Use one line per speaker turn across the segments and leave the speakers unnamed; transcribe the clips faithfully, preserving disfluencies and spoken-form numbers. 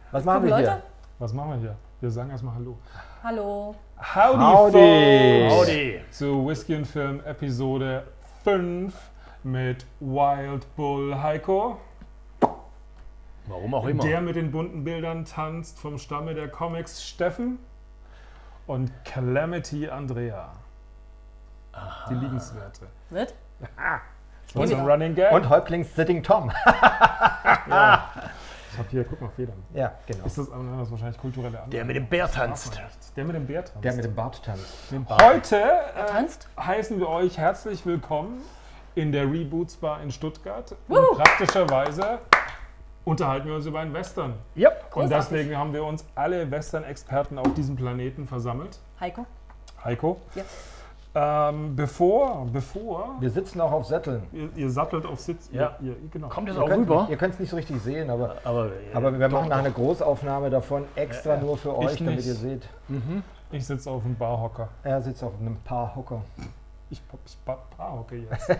Was machen wir hier?
Was machen wir hier? Wir sagen erstmal Hallo.
Hallo.
Howdy,
Howdy.
Howdy. Zu Whisky und Film Episode fünf mit Wild Bull Heiko.
Warum auch immer.
Der mit den bunten Bildern tanzt vom Stamme der Comics Steffen. Und Calamity Andrea. Aha. Die Liebenswerte.
Wird?
Und so ein Running Gag.
Und Häuptlings Sitting Tom.
Ja. Ich hab hier, guck mal, Federn.
Ja, genau.
Ist das, das ist wahrscheinlich kulturelle Anlage.
Der mit dem Bär tanzt.
Der mit dem Bär tanzt.
Der mit dem Bart tanzt.
Heute äh,
tanzt?
heißen wir euch herzlich willkommen in der Reboots Bar in Stuttgart. Und praktischerweise unterhalten wir uns über einen Western.
Ja.
Und deswegen haben wir uns alle Western-Experten auf diesem Planeten versammelt.
Heiko?
Heiko.
Ja.
Ähm, bevor, bevor,
Wir sitzen auch auf Sätteln.
ihr, ihr sattelt auf Sitz.
Ja.
Ihr, ihr, genau.
Kommt das
Ihr
auch
könnt,
rüber?
ihr könnt es nicht so richtig sehen, aber,
Aber,
aber wir
doch,
machen nachher
doch.
eine Großaufnahme davon extra nur für euch, damit
nicht.
ihr seht.
Ich sitze auf einem Barhocker.
Er sitzt auf einem Paar Hocker.
Ich, ich Barhocke jetzt.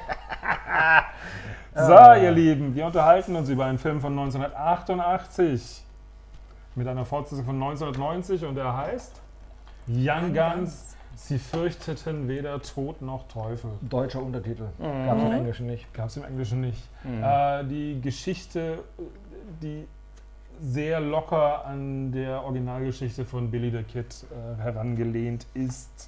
So, ihr Lieben, wir unterhalten uns über einen Film von neunzehnhundertachtundachtzig mit einer Fortsetzung von neunzehnhundertneunzig und er heißt Young Guns. Sie fürchteten weder Tod noch Teufel.
Deutscher Untertitel. Gab es im Englischen nicht.
Gab es im Englischen nicht. Äh, die Geschichte, die sehr locker an der Originalgeschichte von Billy the Kid äh, herangelehnt ist.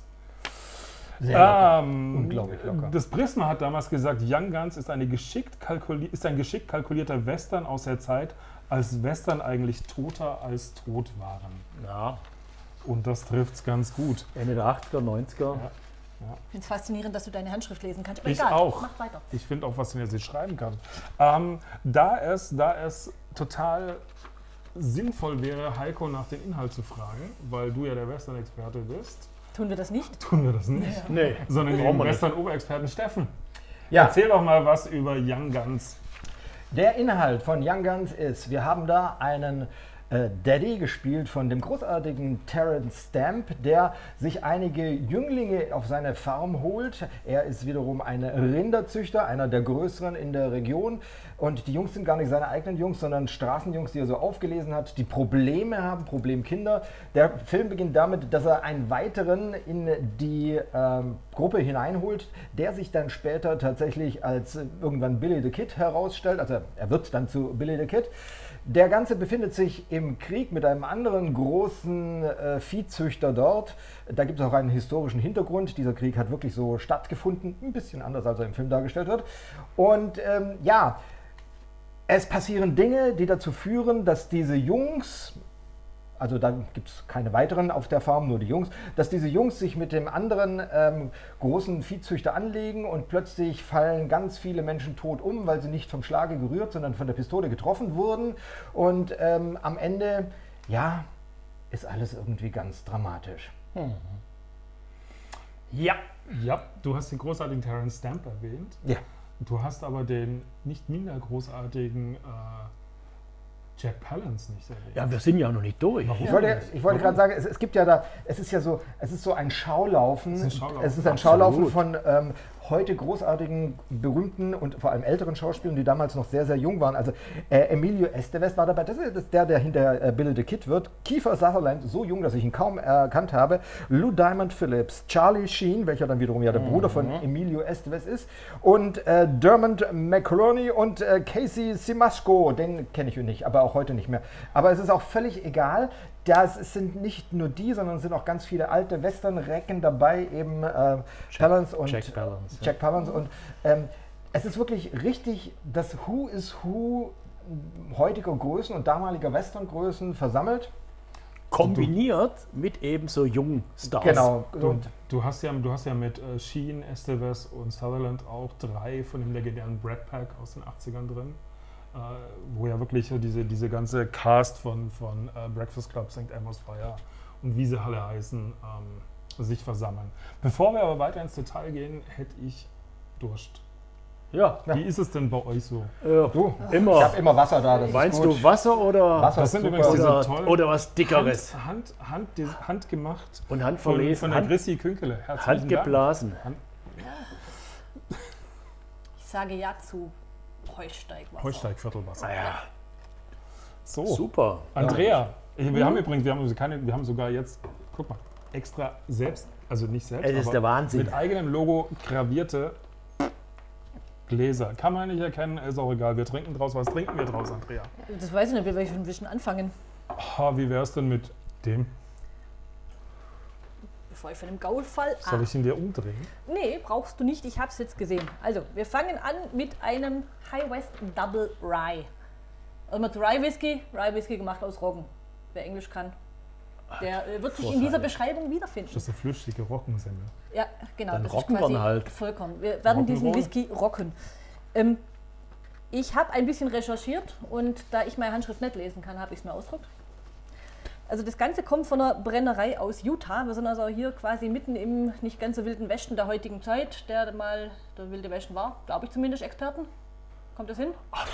Sehr locker.
Ähm,
Unglaublich locker.
Das Prisma hat damals gesagt, Young Guns ist, eine geschickt kalkuli- ist ein geschickt kalkulierter Western aus der Zeit, als Western eigentlich toter als tot waren.
Ja,
Und das trifft es ganz gut.
Ende der achtziger, neunziger.
Ja.
Ich finde es faszinierend, dass du deine Handschrift lesen kannst. Aber
Ich
egal,
auch.
mach weiter.
Ich finde auch, was er sie schreiben kann. Ähm, da, es, da es total sinnvoll wäre, Heiko nach dem Inhalt zu fragen, weil du ja der Western-Experte bist,
Tun wir das nicht?
tun wir das nicht.
Ja.
Nee,
Sondern
brauchen
den
wir nicht.
Western-Oberexperten Steffen.
Ja,
Erzähl doch mal was über Young Guns.
der Inhalt von Young Guns ist, wir haben da einen äh, Daddy, gespielt von dem großartigen Terence Stamp, der sich einige Jünglinge auf seine Farm holt. Er ist wiederum ein Rinderzüchter, einer der größeren in der Region. Und die Jungs sind gar nicht seine eigenen Jungs, sondern Straßenjungs, die er so aufgelesen hat, die Probleme haben, Problemkinder. Der Film beginnt damit, dass er einen weiteren in die ähm, Gruppe hineinholt, der sich dann später tatsächlich als äh, irgendwann Billy the Kid herausstellt. Also er wird dann zu Billy the Kid. Der Ganze befindet sich im Krieg mit einem anderen großen äh, Viehzüchter dort. Da gibt es auch einen historischen Hintergrund. Dieser Krieg hat wirklich so stattgefunden, ein bisschen anders, als er im Film dargestellt wird. Und ähm, ja, es passieren Dinge, die dazu führen, dass diese Jungs, also da gibt es keine weiteren auf der Farm, nur die Jungs, dass diese Jungs sich mit dem anderen ähm, großen Viehzüchter anlegen und plötzlich fallen ganz viele Menschen tot um, weil sie nicht vom Schlage gerührt, sondern von der Pistole getroffen wurden. Und ähm, am Ende, ja, ist alles irgendwie ganz dramatisch.
Ja.
Ja, du hast den großartigen Terence Stamp erwähnt.
Ja.
Du hast aber den nicht minder großartigen äh, Jack Palance nicht erwähnt.
Ja, wir sind ja noch nicht durch.
Ich wollte, ich wollte gerade sagen, es, es gibt ja da, es ist ja so, es ist so ein Schaulaufen.
Es ist ein Schaulaufen.
Es ist ein
Absolut.
Schaulaufen von ähm, heute großartigen, berühmten und vor allem älteren Schauspielern, die damals noch sehr, sehr jung waren. Also äh, Emilio Estevez war dabei, das ist der, der hinter äh, Billy the Kid wird. Kiefer Sutherland, so jung, dass ich ihn kaum erkannt habe. Lou Diamond Phillips, Charlie Sheen, welcher dann wiederum ja der Bruder von Emilio Estevez ist. Und äh, Dermot McCroney und äh, Casey Siemaszko, den kenne ich nicht, aber auch heute nicht mehr. Aber es ist auch völlig egal. Das sind nicht nur die, sondern es sind auch ganz viele alte Western-Recken dabei, eben äh, Palance und
Jack Palance,
Jack Palance. Und ähm, es ist wirklich richtig das Who is Who heutiger Größen und damaliger Western-Größen versammelt.
Kombiniert mit eben so jungen Stars.
Genau.
Du,
Und
du, hast ja, du hast ja mit äh, Sheen, Estevez und Sutherland auch drei von dem legendären Brat Pack aus den achtzigern drin, äh, wo ja wirklich so diese, diese ganze Cast von, von äh, Breakfast Club, Sankt Elmo's Fire und wie sie alle heißen, ähm, sich versammeln. Bevor wir aber weiter ins Detail gehen, hätte ich Durst.
Ja.
Wie ist es denn bei euch so?
ja.
du,
Immer.
ich habe immer Wasser da. Das
Meinst
ist gut.
du Wasser oder,
Wasser
Das
ist
sind
super.
übrigens diese
oder,
tollen
oder was Dickeres?
Hand, Hand, Hand, die- handgemacht
Und
von,
handverlesen,
von der
Hand,
Chrissy Künkele. Herzlichen
handgeblasen.
Dank. Hand,
Ich sage ja zu Heusteigwasser.
Heusteigviertelwasser.
Naja,
So,
Super.
Andrea, wir haben übrigens, wir haben, keine, wir haben sogar jetzt, guck mal, extra selbst, also nicht selbst,
Es ist
aber
der Wahnsinn.
mit eigenem Logo gravierte Gläser. Kann man nicht erkennen, ist auch egal. Wir trinken draus. Was trinken wir draus, Andrea?
Das weiß ich nicht, wie wir schon ein bisschen anfangen.
Ah, wie wär's denn mit dem?
Bevor ich von dem Gaul fall.
Soll ich ihn dir umdrehen?
Nee, brauchst du nicht, ich habe es jetzt gesehen. Also, wir fangen an mit einem High West Double Rye. Also mit Rye Whisky, Rye Whisky gemacht aus Roggen. Wer Englisch kann, der äh, wird sich in dieser Beschreibung wiederfinden.
Das ist eine flüchtige Rockensemmel.
Ja, genau.
Dann
das
rocken
ist
wir
quasi
ihn halt.
vollkommen. Wir werden diesen
Rock'n'Roll.
Whisky rocken. Ähm, ich habe ein bisschen recherchiert und da ich meine Handschrift nicht lesen kann, habe ich es mir ausgedruckt. Also das Ganze kommt von einer Brennerei aus Utah. Wir sind also hier quasi mitten im nicht ganz so wilden Westen der heutigen Zeit, der mal der wilde Westen war. Glaube ich zumindest, Experten. Kommt das hin?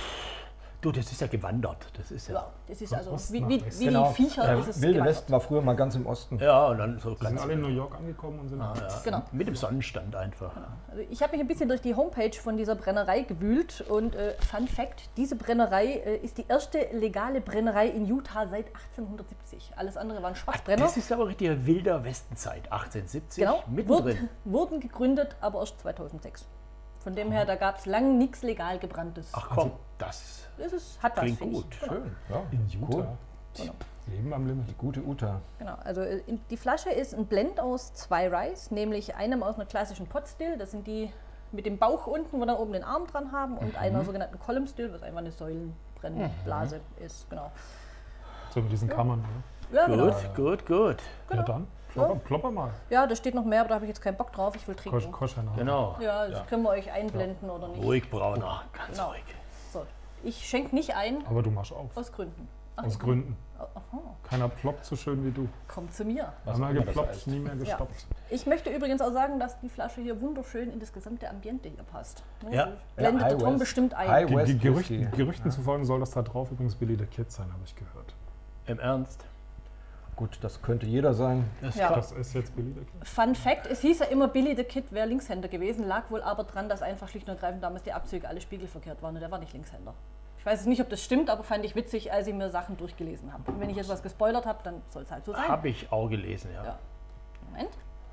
Du, das ist ja gewandert. Das ist ja.
Ja, das ist also
Osten
wie,
nach
wie,
Westen.
wie
Genau.
die Viecher
Ähm,
ist es
Wilde
gewandert.
Westen war früher mal ganz im Osten.
Ja, und dann so
Die sind
ganz.
alle in New York angekommen und sind.
Ah, ja.
Genau.
Mit dem Sonnenstand einfach.
Also ich habe mich ein bisschen durch die Homepage von dieser Brennerei gewühlt und äh, Fun Fact, diese Brennerei äh, ist die erste legale Brennerei in Utah seit achtzehnhundertsiebzig. Alles andere waren Schwarzbrenner.
Das ist aber richtig wilder Westenzeit. achtzehnhundertsiebzig,
Genau,
mittendrin.
Wurd, wurden gegründet, aber erst zweitausendsechs. Von dem her, da gab es lang nichts legal gebranntes.
Ach komm, das
Das ist, hat was,
klingt
finde ich.
gut.
Genau.
Schön. Ja.
In Utah.
Cool.
Genau.
Leben am Limit.
Die gute Uta.
Genau, also äh, in- die Flasche ist ein Blend aus zwei Ryes, nämlich einem aus einer klassischen Pot Still, das sind die mit dem Bauch unten, wo dann oben den Arm dran haben, und einer sogenannten Column Still, was einfach eine Säulenbrennblase ist. Genau.
So mit diesen Kammern. Ne?
Ja, genau.
Gut, gut, gut.
Ja, dann. Plopper, plopper mal.
Ja, da steht noch mehr, aber da habe ich jetzt keinen Bock drauf, ich will
Kosch,
trinken.
Koschana.
Genau.
Ja, das können wir euch einblenden oder nicht.
Ruhig, Brauner. Ganz
Genau.
ruhig.
So, ich schenke nicht ein,
Aber du machst auf.
aus Gründen. Ach,
Aus Gründen.
Aha,
Keiner ploppt so schön wie du.
kommt zu mir.
Einmal
immer das
geploppt,
heißt.
nie mehr gestoppt.
Ich möchte übrigens auch sagen, dass die Flasche hier wunderschön in das gesamte Ambiente hier passt. Ne,
Ja.
die Blendet
Ja,
der
High
Tom
West.
bestimmt ein.
High
Ge
West
Ge Gerüchten,
Whisky.
Gerüchten zufolge soll das da drauf übrigens Billy the Kid sein, habe ich gehört.
Im Ernst?
Gut, das könnte jeder sein.
Das
Ja.
kann-
Das ist jetzt Billy the Kid.
Fun Fact, es hieß ja immer, Billy the Kid wäre Linkshänder gewesen, lag wohl aber dran, dass einfach schlicht und ergreifend damals die Abzüge alle spiegelverkehrt waren und der war nicht Linkshänder. Ich weiß jetzt nicht, ob das stimmt, aber fand ich witzig, als ich mir Sachen durchgelesen habe. Und wenn ich jetzt was gespoilert habe, dann soll es halt so sein.
Habe ich auch gelesen, ja.
Ja. Moment.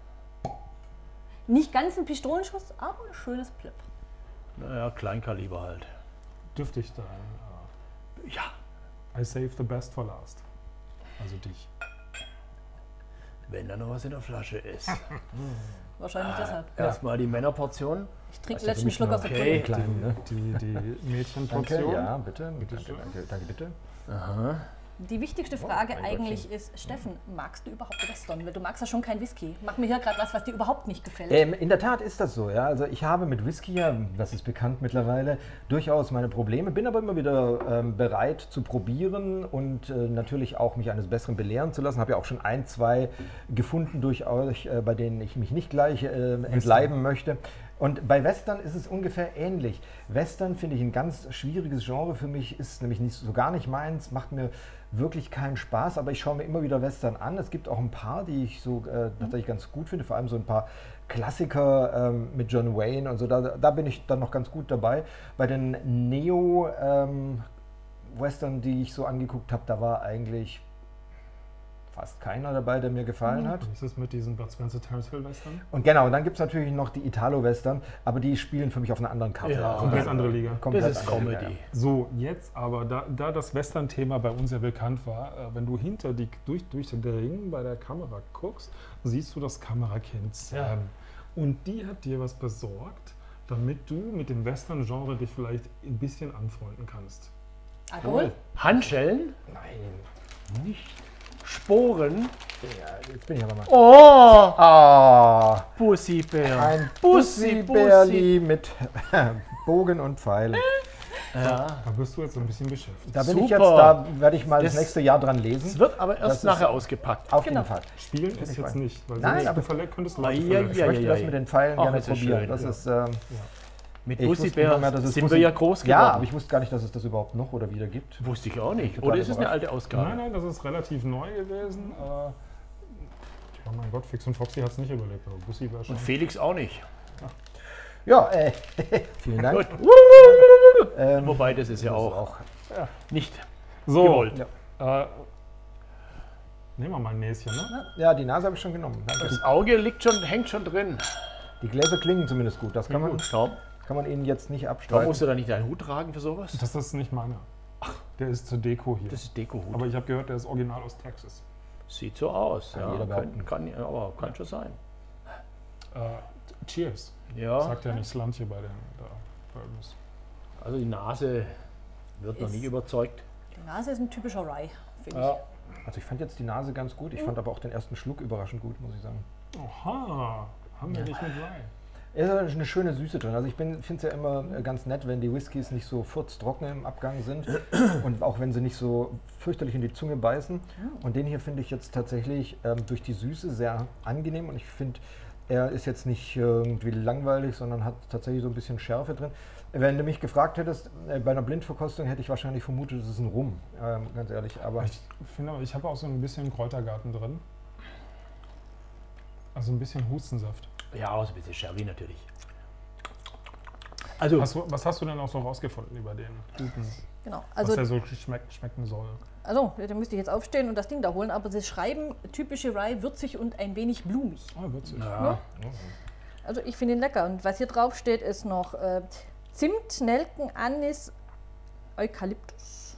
Nicht ganz ein Pistolenschuss, aber ein schönes Plip.
Naja, Kleinkaliber halt.
Dürftig sein.
Ja.
I save the best for last. Also dich.
Wenn da noch was in der Flasche ist.
Wahrscheinlich deshalb.
Erstmal die Männerportion.
Ich trinke
Das ist ja
letzten
für mich
Schluck
nur
aus der
okay.
Pulle.
Klein, ne?
Die, die
Danke,
Mädchenportion.
ja, bitte.
Bitte
danke,
schön.
danke, danke, bitte.
Aha.
Die wichtigste Frage
mein
eigentlich ist, Steffen, magst du überhaupt Western? Weil du magst ja schon kein Whisky. Mach mir hier gerade was, was dir überhaupt nicht gefällt.
Ähm, in der Tat ist das so, ja. Also ich habe mit Whisky, ja, das ist bekannt mittlerweile, durchaus meine Probleme, bin aber immer wieder ähm, bereit zu probieren und äh, natürlich auch mich eines Besseren belehren zu lassen. Habe ja auch schon ein, zwei gefunden durch euch, äh, bei denen ich mich nicht gleich äh, entleiben möchte. Und bei Western ist es ungefähr ähnlich. Western finde ich ein ganz schwieriges Genre für mich, ist nämlich nicht so gar nicht meins, macht mir wirklich keinen Spaß, aber ich schaue mir immer wieder Western an. Es gibt auch ein paar, die ich so äh, tatsächlich ganz gut finde, vor allem so ein paar Klassiker ähm, mit John Wayne und so, da, da bin ich dann noch ganz gut dabei. Bei den Neo-Western, ähm, die ich so angeguckt habe, da war eigentlich fast keiner dabei, der mir gefallen hat.
Was ist mit diesen Bud Spencer Terence Hill Western?
Und genau, und dann gibt es natürlich noch die Italo-Western, aber die spielen für mich auf einer anderen Karte.
Ja,
Also
komplett
das-
andere Liga.
komplett
Das ist
andere Liga,
Comedy.
So, jetzt aber, da, da das Western-Thema bei uns ja bekannt war, äh, wenn du hinter die, durch, durch den Ring bei der Kamera guckst, siehst du das Kamerakind Sam. Und die hat dir was besorgt, damit du mit dem Western-Genre dich vielleicht ein bisschen anfreunden kannst.
Alkohol?
Handschellen,
Ja. Nein,
nicht Sporen.
ja, jetzt bin ich aber mal.
Oh,
Ah,
Bussibär.
ein
Bussi,
Bussi-Bärli mit Bogen und Pfeil.
Ja.
Da bist du jetzt ein bisschen beschäftigt.
Da bin
Super.
ich jetzt, da werde ich mal das,
Das-
nächste Jahr dran
Es
lesen.
wird aber
Das
erst
ist-
nachher ausgepackt.
Auf
Genau.
jeden Fall.
Spielen ist
ich
jetzt
bei.
nicht, weil
Nein,
sonst
aber-
du verle könntest Leute
Ah, ja,
verletzen.
Ich
ja,
möchte
ja,
das
ja.
mit den Pfeilen
Ach,
gerne
das ist
probieren.
schön,
das
ja.
ist, ähm,
Mit
ich wusste nicht
Bussibär
mehr, dass es
sind
Bussi-
wir ja groß geworden.
Ja, aber ich wusste gar nicht, dass es das überhaupt noch oder wieder gibt.
Wusste ich auch nicht.
Total
Oder ist es eine
überrascht.
alte Ausgabe?
Nein, nein, das ist relativ neu gewesen. Äh, oh mein Gott, Fix und Foxy hat es nicht überlebt, aber Bussi war schon.
Und Felix auch nicht.
Ja, äh, vielen Dank.
Gut.
Ähm,
Wobei, das ist ja
das ist
auch, nicht
So,
Gewollt.
Ja.
äh, nehmen wir mal ein Näschen, ne?
Ja, die Nase habe ich schon genommen. Danke.
Das Auge liegt schon, hängt schon drin.
Die Gläser klingen zumindest gut. Das kann man,
Tom,
kann man Ihnen jetzt nicht
Tom,
abstreiten.
musst du da nicht deinen Hut tragen für sowas?
Das ist nicht meiner. Der ist zur Deko hier.
Das ist Dekohut.
Aber ich habe gehört, der ist original aus Texas.
Sieht so aus.
Kann
Ja,
jeder
kann,
behaupten.
kann, aber kann schon sein.
Äh, Cheers.
Ja,
Sagt ja nicht Slantje bei den da, Bourbons.
also die Nase wird noch
Ist-
nicht überzeugt.
Die Nase ist ein typischer Rye, finde
Ja.
Also ich fand jetzt die Nase ganz gut. Ich fand aber auch den ersten Schluck überraschend gut, muss ich sagen.
Oha, haben wir dich mit Rye.
Es ist eine schöne Süße drin. Also ich finde es ja immer äh, ganz nett, wenn die Whiskys nicht so furztrocken im Abgang sind und auch wenn sie nicht so fürchterlich in die Zunge beißen. Und den hier finde ich jetzt tatsächlich ähm, durch die Süße sehr angenehm und ich finde, er ist jetzt nicht irgendwie langweilig, sondern hat tatsächlich so ein bisschen Schärfe drin. Wenn du mich gefragt hättest, äh, bei einer Blindverkostung hätte ich wahrscheinlich vermutet, es ist ein Rum, ähm, ganz ehrlich. Aber
Ich finde aber, ich habe auch so ein bisschen Kräutergarten drin. Also ein bisschen Hustensaft.
Ja, auch so ein bisschen Sherry natürlich. Also,
Hast du, was hast du denn auch so rausgefunden über den guten,
Genau.
was
Also,
der so schmeck, schmecken soll?
also, da müsste ich jetzt aufstehen und das Ding da holen, aber sie schreiben typische Rye, würzig und ein wenig blumig.
Oh, witzig.
ja,
Also ich finde ihn lecker. Und was hier drauf steht, ist noch äh, Zimt, Nelken, Anis, Eukalyptus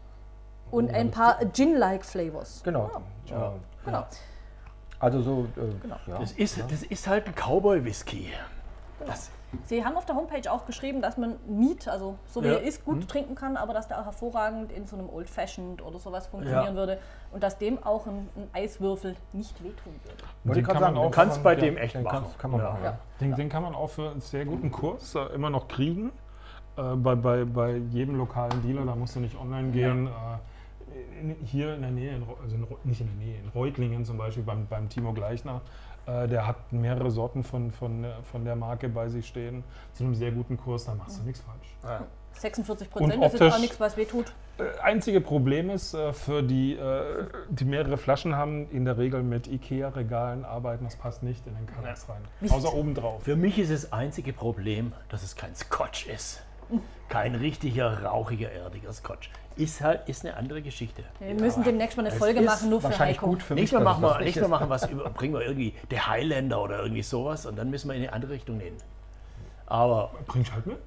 und ein paar Gin-like Flavors.
genau.
Ja.
Äh,
Genau.
Also so, äh,
Genau.
ja.
das ist, das ist halt ein Cowboy-Whisky. Das,
Sie haben auf der Homepage auch geschrieben, dass man Neat, also so wie
Ja.
er ist, gut trinken kann, aber dass der auch hervorragend in so einem Old Fashioned oder sowas funktionieren
Ja.
würde und dass dem auch ein, ein Eiswürfel nicht wehtun würde.
Wollte
Den
ich gerade
kann
sagen,
man auch-
den
kannst
man-
bei
ja,
dem echt
den
machen.
kannst- Kann man
Ja.
machen, ja.
Den, den kann man auch für einen sehr guten Kurs äh, immer noch kriegen. Äh, bei, bei, bei jedem lokalen Dealer, da musst du nicht online gehen. Äh, in, hier in der Nähe, in, Reu- also in, Reu- nicht in der Nähe, in Reutlingen zum Beispiel beim, beim Timo Gleichner, äh, der hat mehrere Sorten von, von, der- von der Marke bei sich stehen. Zu einem sehr guten Kurs, da machst du nichts falsch.
sechsundvierzig
Und
Prozent, das ist
optisch-
auch nichts, was wehtut.
Äh, einzige Problem ist, äh, für die, äh, die mehrere Flaschen haben, in der Regel mit Ikea-Regalen arbeiten, das passt nicht in den Kallax rein.
Nicht.
Außer obendrauf.
für mich ist das einzige Problem, dass es kein Scotch ist. Kein richtiger, rauchiger, erdiger Scotch. Ist halt ist eine andere Geschichte.
Wir müssen demnächst mal eine Folge
Ist
machen, nur für
wahrscheinlich
Heiko.
gut für mich.
Nächstes Mal
dass
machen
es
wir,
das nicht
nächstes Mal
ist.
machen wir was über, bringen wir irgendwie der Highlander oder irgendwie sowas und dann müssen wir in eine andere Richtung nehmen. Aber
Bringst halt mit?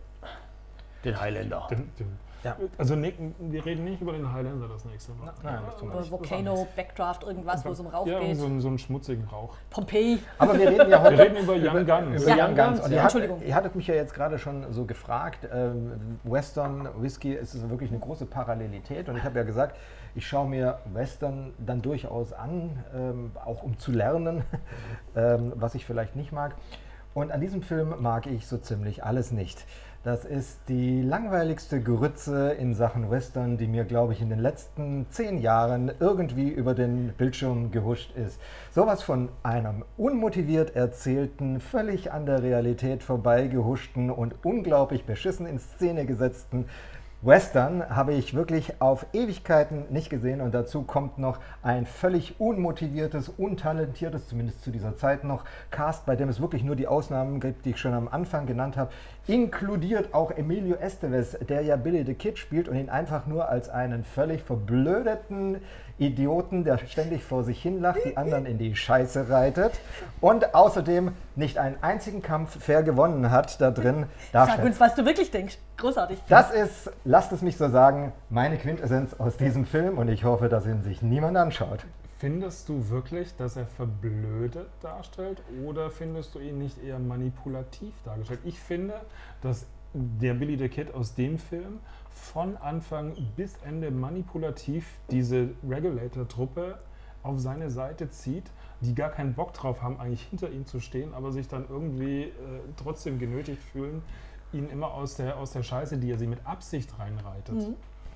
den Highlander.
Den, den,
Ja.
Also ne, wir reden nicht über den Highlander das nächste Mal.
Nein, das tun wir
Oder
nicht.
Volcano, Backdraft, irgendwas, wo es um Rauch
Ja,
geht.
so, einen- so einen schmutzigen Rauch.
Pompeii.
Aber wir reden ja heute
Wir reden über Young Guns.
über
Ja.
Young Guns. Und ihr, hat,
Entschuldigung.
ihr hattet mich ja jetzt gerade schon so gefragt, ähm, Western, Whisky, ist es wirklich eine große Parallelität. Und ich habe ja gesagt, ich schaue mir Western dann durchaus an, ähm, auch um zu lernen, ähm, was ich vielleicht nicht mag. Und an diesem Film mag ich so ziemlich alles nicht. Das ist die langweiligste Grütze in Sachen Western, die mir, glaube ich, in den letzten zehn Jahren irgendwie über den Bildschirm gehuscht ist. Sowas von einem unmotiviert erzählten, völlig an der Realität vorbeigehuschten und unglaublich beschissen in Szene gesetzten Western habe ich wirklich auf Ewigkeiten nicht gesehen und dazu kommt noch ein völlig unmotiviertes, untalentiertes, zumindest zu dieser Zeit noch, Cast, bei dem es wirklich nur die Ausnahmen gibt, die ich schon am Anfang genannt habe, inkludiert auch Emilio Estevez, der ja Billy the Kid spielt und ihn einfach nur als einen völlig verblödeten Idioten, der ständig vor sich hin lacht, die anderen in die Scheiße reitet und außerdem nicht einen einzigen Kampf fair gewonnen hat da drin
Sag
darstellt.
uns, was du wirklich denkst. Großartig.
Das ist, lasst es mich so sagen, meine Quintessenz aus diesem Film und ich hoffe, dass ihn sich niemand anschaut.
Findest du wirklich, dass er verblödet darstellt oder findest du ihn nicht eher manipulativ dargestellt? Ich finde, dass der Billy the Kid aus dem Film von Anfang bis Ende manipulativ diese Regulator-Truppe auf seine Seite zieht, die gar keinen Bock drauf haben, eigentlich hinter ihm zu stehen, aber sich dann irgendwie äh, trotzdem genötigt fühlen, ihn immer aus der, aus der Scheiße, die er sie mit Absicht reinreitet,
Mhm.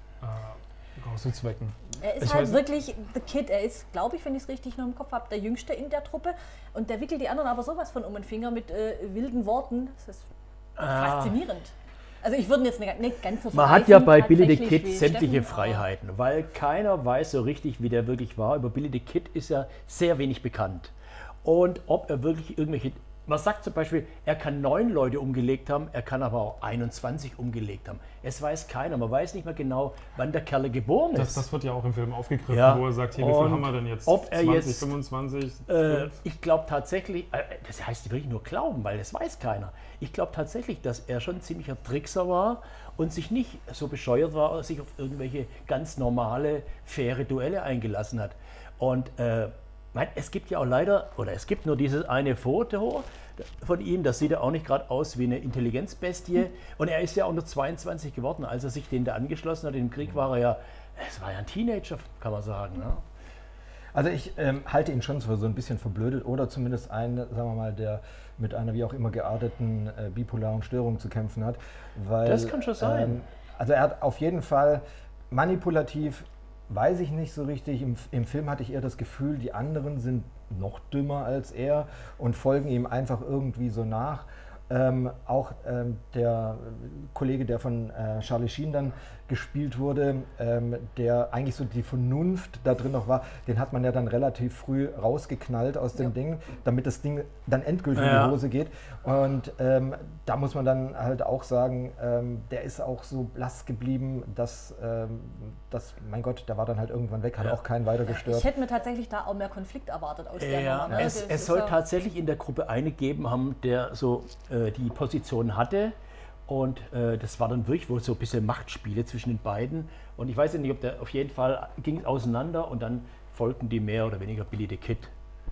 äh, rauszuzwecken.
Er ist
Ich
halt
weiß-
wirklich The Kid. Er ist, glaube ich, wenn ich es richtig noch im Kopf habe, der Jüngste in der Truppe. Und der wickelt die anderen aber sowas von um den Finger mit äh, wilden Worten. Das ist faszinierend. Also ich würde ihn jetzt nicht, nicht ganz so
Man hat ja
vergleichen,
bei Billy the
tatsächlich,
Kid
wie
sämtliche
Steffen, aber-
Freiheiten, weil keiner weiß so richtig, wie der wirklich war. Über Billy the Kid ist ja sehr wenig bekannt. Und ob er wirklich irgendwelche man sagt zum Beispiel, er kann neun Leute umgelegt haben, er kann aber auch einundzwanzig umgelegt haben. Es weiß keiner, man weiß nicht mehr genau, wann der Kerl geboren
Das,
ist.
das wird ja auch im Film aufgegriffen,
Ja.
wo er sagt, hier, wie viel
Und
haben wir denn jetzt?
ob er
zwanzig,
jetzt,
fünfundzwanzig?
Äh, ich glaube tatsächlich, äh, das heißt wirklich nur glauben, weil das weiß keiner. Ich glaube tatsächlich, dass er schon ein ziemlicher Trickser war und sich nicht so bescheuert war, sich auf irgendwelche ganz normale, faire Duelle eingelassen hat. Und äh, mein, es gibt ja auch leider, oder es gibt nur dieses eine Foto von ihm, das sieht ja auch nicht gerade aus wie eine Intelligenzbestie. Und er ist ja auch nur zweiundzwanzig geworden, als er sich den da angeschlossen hat. Im Krieg war er ja, es war ja ein Teenager, kann man sagen. Ne?
Also ich ähm, halte ihn schon für so ein bisschen verblödet oder zumindest einen, sagen wir mal, der mit einer wie auch immer gearteten äh, bipolaren Störung zu kämpfen hat. Weil,
Das kann schon sein.
Ähm, also er hat auf jeden Fall manipulativ, weiß ich nicht so richtig, im, im Film hatte ich eher das Gefühl, die anderen sind noch dümmer als er und folgen ihm einfach irgendwie so nach. Ähm, auch ähm, der Kollege, der von äh, Charlie Sheen dann gespielt wurde, ähm, der eigentlich so die Vernunft da drin noch war, den hat man ja dann relativ früh rausgeknallt aus dem
Ja.
Ding, damit das Ding dann endgültig
Ja.
in die Hose geht. Und ähm, da muss man dann halt auch sagen, ähm, der ist auch so blass geblieben, dass, ähm, dass, mein Gott, der war dann halt irgendwann weg, hat
Ja.
auch keinen weiter
Ich
gestört.
hätte mir tatsächlich da auch mehr Konflikt erwartet aus der
Ja,
Nummer. Ne?
es,
Das
es
ist
soll
ja-
tatsächlich in der Gruppe eine geben haben, der so äh, die Position hatte. Und äh, das war dann wirklich wohl so ein bisschen Machtspiele zwischen den beiden. Und ich weiß ja nicht, ob der, auf jeden Fall ging es auseinander und dann folgten die mehr oder weniger Billy the Kid.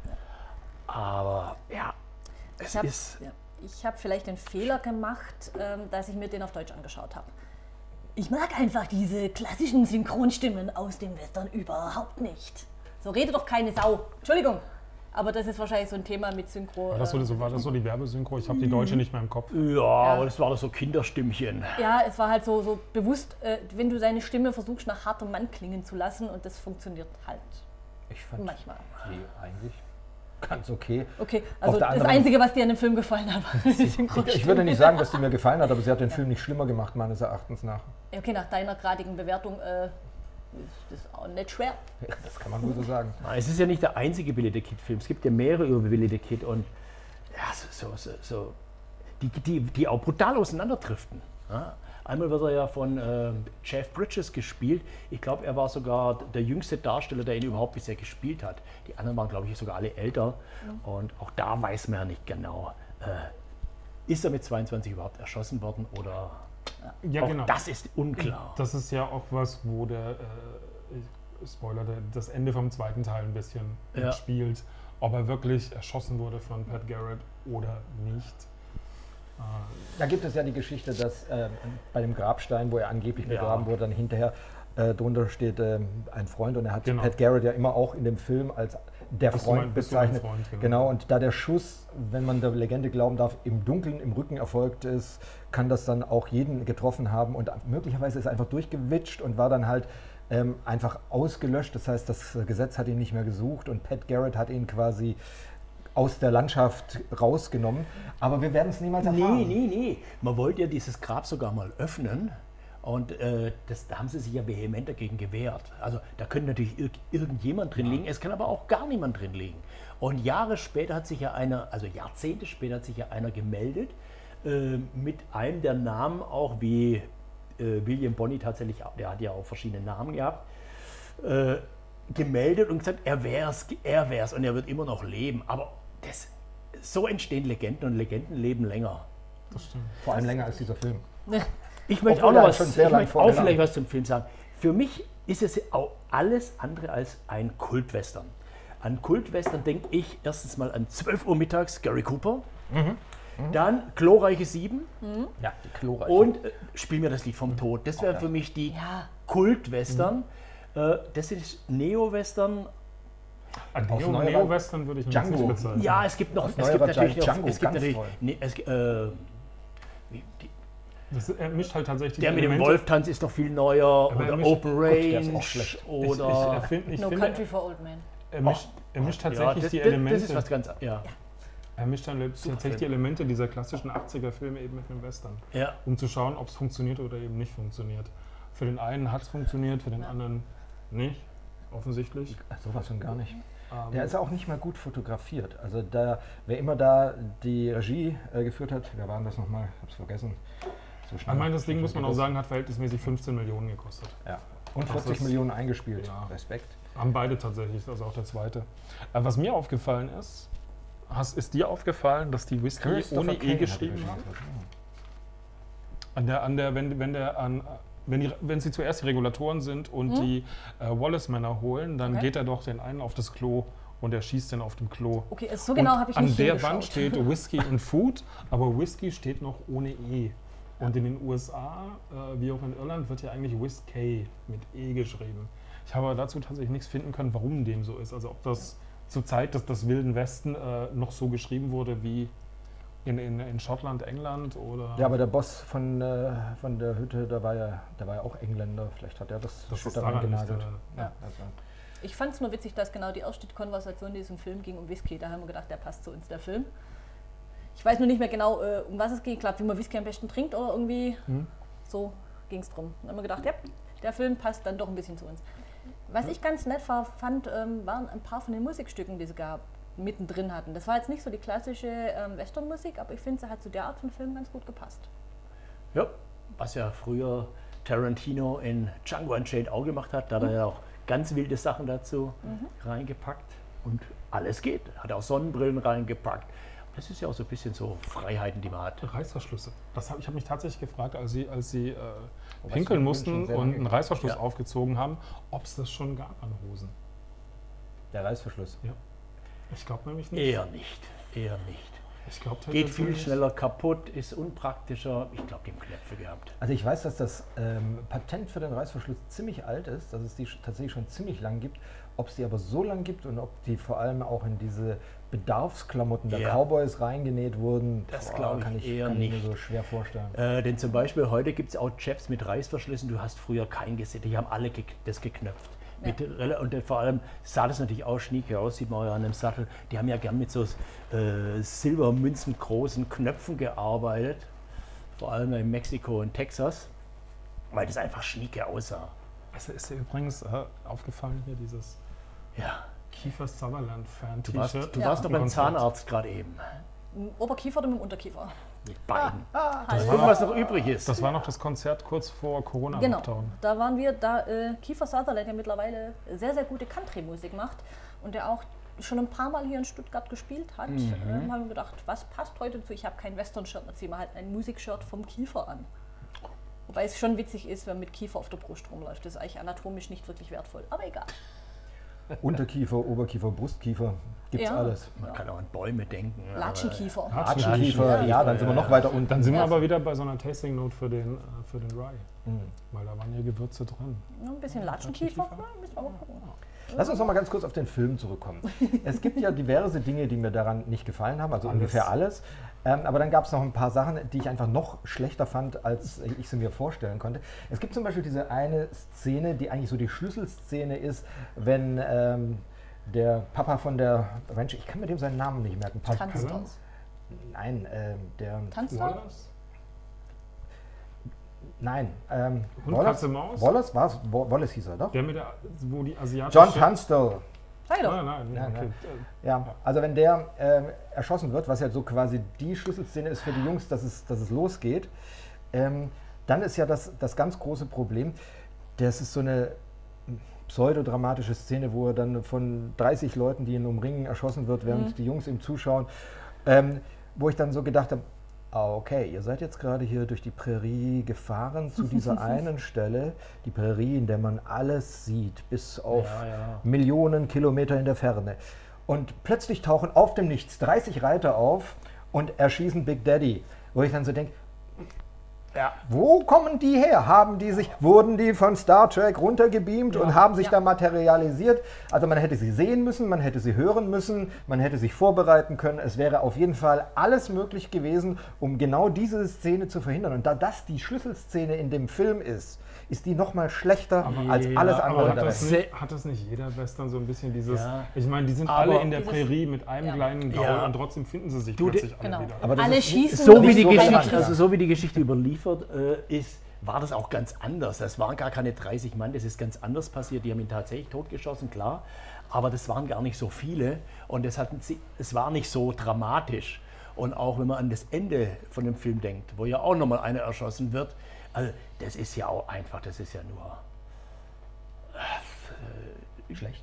Aber ja, es
Ich habe
ist...
ja, ich hab vielleicht den Fehler gemacht, ähm, dass ich mir den auf Deutsch angeschaut habe. Ich mag einfach diese klassischen Synchronstimmen aus dem Western überhaupt nicht. So redet doch keine Sau. Entschuldigung. Aber das ist wahrscheinlich so ein Thema mit Synchro.
War das so,
äh,
so, war das so die Werbesynchro? Ich habe die deutsche nicht mehr im Kopf.
Ja, aber das war doch so Kinderstimmchen.
Ja, es war halt so, so bewusst, äh, wenn du deine Stimme versuchst, nach hartem Mann klingen zu lassen und das funktioniert halt
Ich fand
manchmal.
die eigentlich ganz okay.
Okay, also
der
das
anderen-
Einzige, was dir an dem Film gefallen hat, war die
Ich,
Synchronstimme.
ich würde nicht sagen, dass die mir gefallen hat, aber sie hat den Film nicht schlimmer gemacht, meines Erachtens nach.
Okay, nach deiner gradigen Bewertung äh, ist das auch nicht schwer.
Ja, das kann man wohl so sagen.
Es ist ja nicht der einzige Billy the Kid-Film. Es gibt ja mehrere über Billy the Kid und ja, so, so, so, so die, die, die auch brutal auseinanderdriften. Ja? Einmal wird er ja von äh, Jeff Bridges gespielt. Ich glaube, er war sogar der jüngste Darsteller, der ihn überhaupt bisher gespielt hat. Die anderen waren, glaube ich, sogar alle älter. Und auch da weiß man ja nicht genau, äh, ist er mit zweiundzwanzig überhaupt erschossen worden oder
Ja,
auch
genau.
das ist unklar.
Das ist ja auch was, wo der, äh, ich- Spoiler, der, das Ende vom zweiten Teil ein bisschen
Ja.
mitspielt. Ob er wirklich erschossen wurde von Pat Garrett oder nicht. Äh,
Da gibt es ja die Geschichte, dass äh, bei dem Grabstein, wo er angeblich
Ja.
begraben wurde, dann hinterher äh, drunter steht äh, ein Freund und er hat
Genau.
Pat Garrett ja immer auch in dem Film als der
Bist du
Freund
mein- bist du mein
bezeichnet.
Freund, genau.
Genau, und da der Schuss, wenn man der Legende glauben darf, im Dunkeln im Rücken erfolgt ist, kann das dann auch jeden getroffen haben und möglicherweise ist er einfach durchgewitscht und war dann halt ähm, einfach ausgelöscht. Das heißt, das Gesetz hat ihn nicht mehr gesucht und Pat Garrett hat ihn quasi aus der Landschaft rausgenommen. Aber wir werden es niemals erfahren.
Nee, nee, nee. Man wollte ja dieses Grab sogar mal öffnen. Und äh, das, da haben sie sich ja vehement dagegen gewehrt. Also da könnte natürlich irg irgendjemand drin liegen, es kann aber auch gar niemand drin liegen. Und Jahre später hat sich ja einer, also Jahrzehnte später hat sich ja einer gemeldet, äh, mit einem der Namen auch wie äh, William Bonney tatsächlich, auch- der hat ja auch verschiedene Namen gehabt, äh, gemeldet und gesagt, er wär's, er wär's und er wird immer noch leben. Aber das, so entstehen Legenden und Legenden leben länger.
das stimmt.
Vor allem länger als dieser Film.
Ich möchte
Obwohl
auch noch
er
was,
schon sehr
ich
lang
möchte
vorher
auch vielleicht
lag.
was zum Film sagen. Für mich ist es auch alles andere als ein Kultwestern. An Kultwestern denke ich erstens mal an zwölf Uhr mittags Gary Cooper, dann Glorreiche Sieben
Ja, die Chlorreiche.
und äh, Spiel mir das Lied vom Tod. Das wäre für mich die
Ja.
Kultwestern. Äh, das ist Neo-Western.
Ah,
Auf
Neo-
neuerer
Neo-Western würde ich ihn jetzt
Django.
nicht bezeichnen.
Ja, es gibt noch,
Aus
es gibt
neuerer
natürlich
Zeit
noch,
Django,
es gibt
ganz
natürlich,
toll.
nee, es, äh, wie- die,
Das, er mischt halt tatsächlich
der
die
mit dem
Elemente.
Wolftanz ist noch viel neuer
Aber er
oder
mischt-
Open
Gut, der ist
Range
auch schlecht.
Ich, ich,
oder
er find, ich
No
finde,
Country for Old Men.
er mischt, er mischt tatsächlich
ja, das,
die
das,
Elemente.
das ist was ganz, ja,
Er mischt dann tatsächlich die Elemente dieser klassischen achtziger-Filme eben mit einem Western,
ja.
um zu schauen, ob es funktioniert oder eben nicht funktioniert. Für den einen hat es funktioniert, für den anderen nicht, offensichtlich.
Ach, sowas schon gar nicht.
Ähm,
Der ist auch nicht mal gut fotografiert. Also da, wer immer da die Regie äh, geführt hat, wer war denn das nochmal? Ich hab's vergessen. So schnell.
Ich meine, das Ding, muss man auch sagen, hat verhältnismäßig fünfzehn Millionen gekostet.
Ja. Und
Das
vierzig
ist-
Millionen eingespielt.
Ja.
Respekt.
Haben beide tatsächlich, also auch der zweite. Äh, was mir aufgefallen ist, hast, ist dir aufgefallen, dass die Whisky
Christopher
ohne
Kane
E
hat
geschrieben
Regie
haben?
geführt.
An der, an der, wenn, wenn der an, wenn, die, wenn sie zuerst die Regulatoren sind und
Hm?
die äh, Wallace-Männer holen, dann
Okay.
geht er doch den einen auf das Klo und er schießt den auf dem Klo.
Okay, so genau
Und
habe ich
an
nicht
der
hingeschaut.
Wand steht Whisky und Food, aber Whisky steht noch ohne E. Und in den U S A, äh, wie auch in Irland, wird ja eigentlich Whiskey mit E geschrieben. Ich habe aber dazu tatsächlich nichts finden können, warum dem so ist. Also ob das zur Zeit des, des Wilden Westen äh, noch so geschrieben wurde wie in, in, in Schottland, England oder...
Ja, aber der Boss von, äh, von der Hütte, der war, ja, der war ja auch Engländer. Vielleicht hat er das,
Das
Shit
ist
da
daran nicht,
reingenagelt.
äh,
Ja, also.
Ich fand es nur witzig, dass genau die erste Konversation in diesem Film ging um Whisky. Da haben wir gedacht, der passt zu uns, der Film. Ich weiß nur nicht mehr genau, äh, um was es geht. Ich glaube, wie man Whisky am besten trinkt oder irgendwie
Hm?
so ging es drum. Dann haben wir gedacht, ja, der Film passt dann doch ein bisschen zu uns. Was ich ganz nett war, fand, ähm, waren ein paar von den Musikstücken, die sie gab, mittendrin hatten. Das war jetzt nicht so die klassische ähm, Westernmusik, aber ich finde, sie hat zu der Art von Film ganz gut gepasst.
Ja, was ja früher Tarantino in Django Unchained auch gemacht hat, da hat er ja auch ganz wilde Sachen dazu reingepackt und alles geht. Hat auch Sonnenbrillen reingepackt. Das ist ja auch so ein bisschen so Freiheiten, die man hat.
Reißverschlüsse. Das hab, ich habe mich tatsächlich gefragt, als sie, als sie äh,
was
pinkeln
für
mussten
Menschen sehr
und
lange-
einen Reißverschluss
Ja.
aufgezogen haben, ob es das schon gab an Hosen.
Der Reißverschluss.
Ich glaube nämlich nicht.
Eher nicht, eher nicht.
Ich glaube
Geht viel schneller kaputt, ist unpraktischer. Ich glaube, die haben Knöpfe gehabt.
Also ich weiß, dass das ähm, Patent für den Reißverschluss ziemlich alt ist, dass es die sch- tatsächlich schon ziemlich lang gibt. Ob es die aber so lang gibt und ob die vor allem auch in diese Bedarfsklamotten der
Ja.
Cowboys reingenäht wurden,
Das
boah,
glaub ich
kann ich,
eher
kann ich mir
nicht.
so schwer vorstellen.
Äh, denn zum Beispiel heute gibt es auch Chaps mit Reißverschlüssen. Du hast früher keinen gesehen. Die haben alle ge das geknöpft.
Ja.
Mit, rela- und vor allem sah das natürlich auch schnieke aus, sieht man ja an dem Sattel. Die haben ja gern mit so äh, Silbermünzen großen Knöpfen gearbeitet. Vor allem in Mexiko und Texas. Weil das einfach schnieke aussah.
Also ist dir übrigens äh, aufgefallen hier dieses
Ja.
Kiefer Sutherland Fan
Du warst,
T-Shirt?
du
Ja.
warst doch beim
Konzert.
Zahnarzt gerade eben.
Im Oberkiefer oder mit dem Unterkiefer?
Mit beiden.
Das
Guck,
war,
was noch übrig ist.
das war noch das Konzert kurz vor
Genau,
Corona-Lockdown.
da waren wir, da äh, Kiefer Sutherland ja mittlerweile sehr, sehr gute Country-Musik macht und der auch schon ein paar Mal hier in Stuttgart gespielt hat,
Mhm.
ähm, haben wir gedacht, was passt heute dazu? Ich habe kein Western-Shirt, dann ziehen wir halt ein Musikshirt vom Kiefer an. Wobei es schon witzig ist, wenn man mit Kiefer auf der Brust rumläuft. Das ist eigentlich anatomisch nicht wirklich wertvoll, aber egal.
Unterkiefer, Oberkiefer, Brustkiefer, gibt's
Ja.
alles.
Man kann auch an Bäume denken. aber-
Latschenkiefer.
Hatschenkiefer, ja, dann sind wir noch weiter unten.
Dann sind wir
Ja.
aber wieder bei so einer Tasting Note für den, äh, für den Rye.
Mhm.
Weil da waren ja Gewürze drin.
Ja, ein bisschen Latschenkiefer,
Latschenkiefer.
ja, müssen wir mal gucken.
Lass uns noch mal ganz kurz auf den Film zurückkommen. Es gibt ja diverse Dinge, die mir daran nicht gefallen haben, also
Alles.
ungefähr alles. Ähm, aber dann gab es noch ein paar Sachen, die ich einfach noch schlechter fand, als ich sie mir vorstellen konnte. Es gibt zum Beispiel diese eine Szene, die eigentlich so die Schlüsselszene ist, wenn ähm, der Papa von der Ranch, ich kann mir dem seinen Namen nicht merken. Pa-
Tanzstar.
Nein, ähm, der.
Tanzstar?
Wallace?
Nein, ähm,
Hund,
Wallace,
Katze, Maus?
Wallace war es? Wallace hieß er doch.
Der mit der, wo die asiatische...
John Tunstall.
Sei doch.
Nein, nein,
Nein,
okay.
Ja, also wenn der ähm, erschossen wird, was ja so quasi die Schlüsselszene ist für die Jungs, dass es, dass es losgeht, ähm, dann ist ja das, das ganz große Problem, das ist so eine pseudodramatische Szene, wo er dann von dreißig Leuten, die ihn umringen, erschossen wird, während
Mhm.
die Jungs ihm zuschauen, ähm, wo ich dann so gedacht habe, ah, okay, ihr seid jetzt gerade hier durch die Prärie gefahren zu dieser einen Stelle, die Prärie, in der man alles sieht, bis auf
Ja, ja.
Millionen Kilometer in der Ferne. Und plötzlich tauchen auf dem Nichts dreißig Reiter auf und erschießen Big Daddy. Wo ich dann so denke,
Ja.
wo kommen die her? Haben die sich, wurden die von Star Trek runtergebeamt und haben sich
Ja.
da materialisiert? Also man hätte sie sehen müssen, man hätte sie hören müssen, man hätte sich vorbereiten können. Es wäre auf jeden Fall alles möglich gewesen, um genau diese Szene zu verhindern. Und da das die Schlüsselszene in dem Film ist, ist die noch mal schlechter als
ja,
alles
Aber
andere.
hat das,
daran.
nicht, hat das nicht jeder Western so ein bisschen dieses...
Ja.
Ich meine, die sind
Aber
alle in der
dieses-
Prärie mit einem
Ja.
kleinen Gaul
Ja.
und trotzdem finden sie sich
Du,
plötzlich alle
Genau.
wieder.
Aber das
Alle
ist
schießen
So
nur
wie,
nicht
die
so
Geschichte-
weit.
Geschichte, also so wie die Geschichte überliefert äh, ist, war das auch ganz anders. Das waren gar keine dreißig Mann, das ist ganz anders passiert. Die haben ihn tatsächlich totgeschossen, klar. Aber das waren gar nicht so viele und es, hatten sie, es war nicht so dramatisch. Und auch wenn man an das Ende von dem Film denkt, wo ja auch nochmal einer erschossen wird, also das ist ja auch einfach, das ist ja nur... Äh,
Schlecht.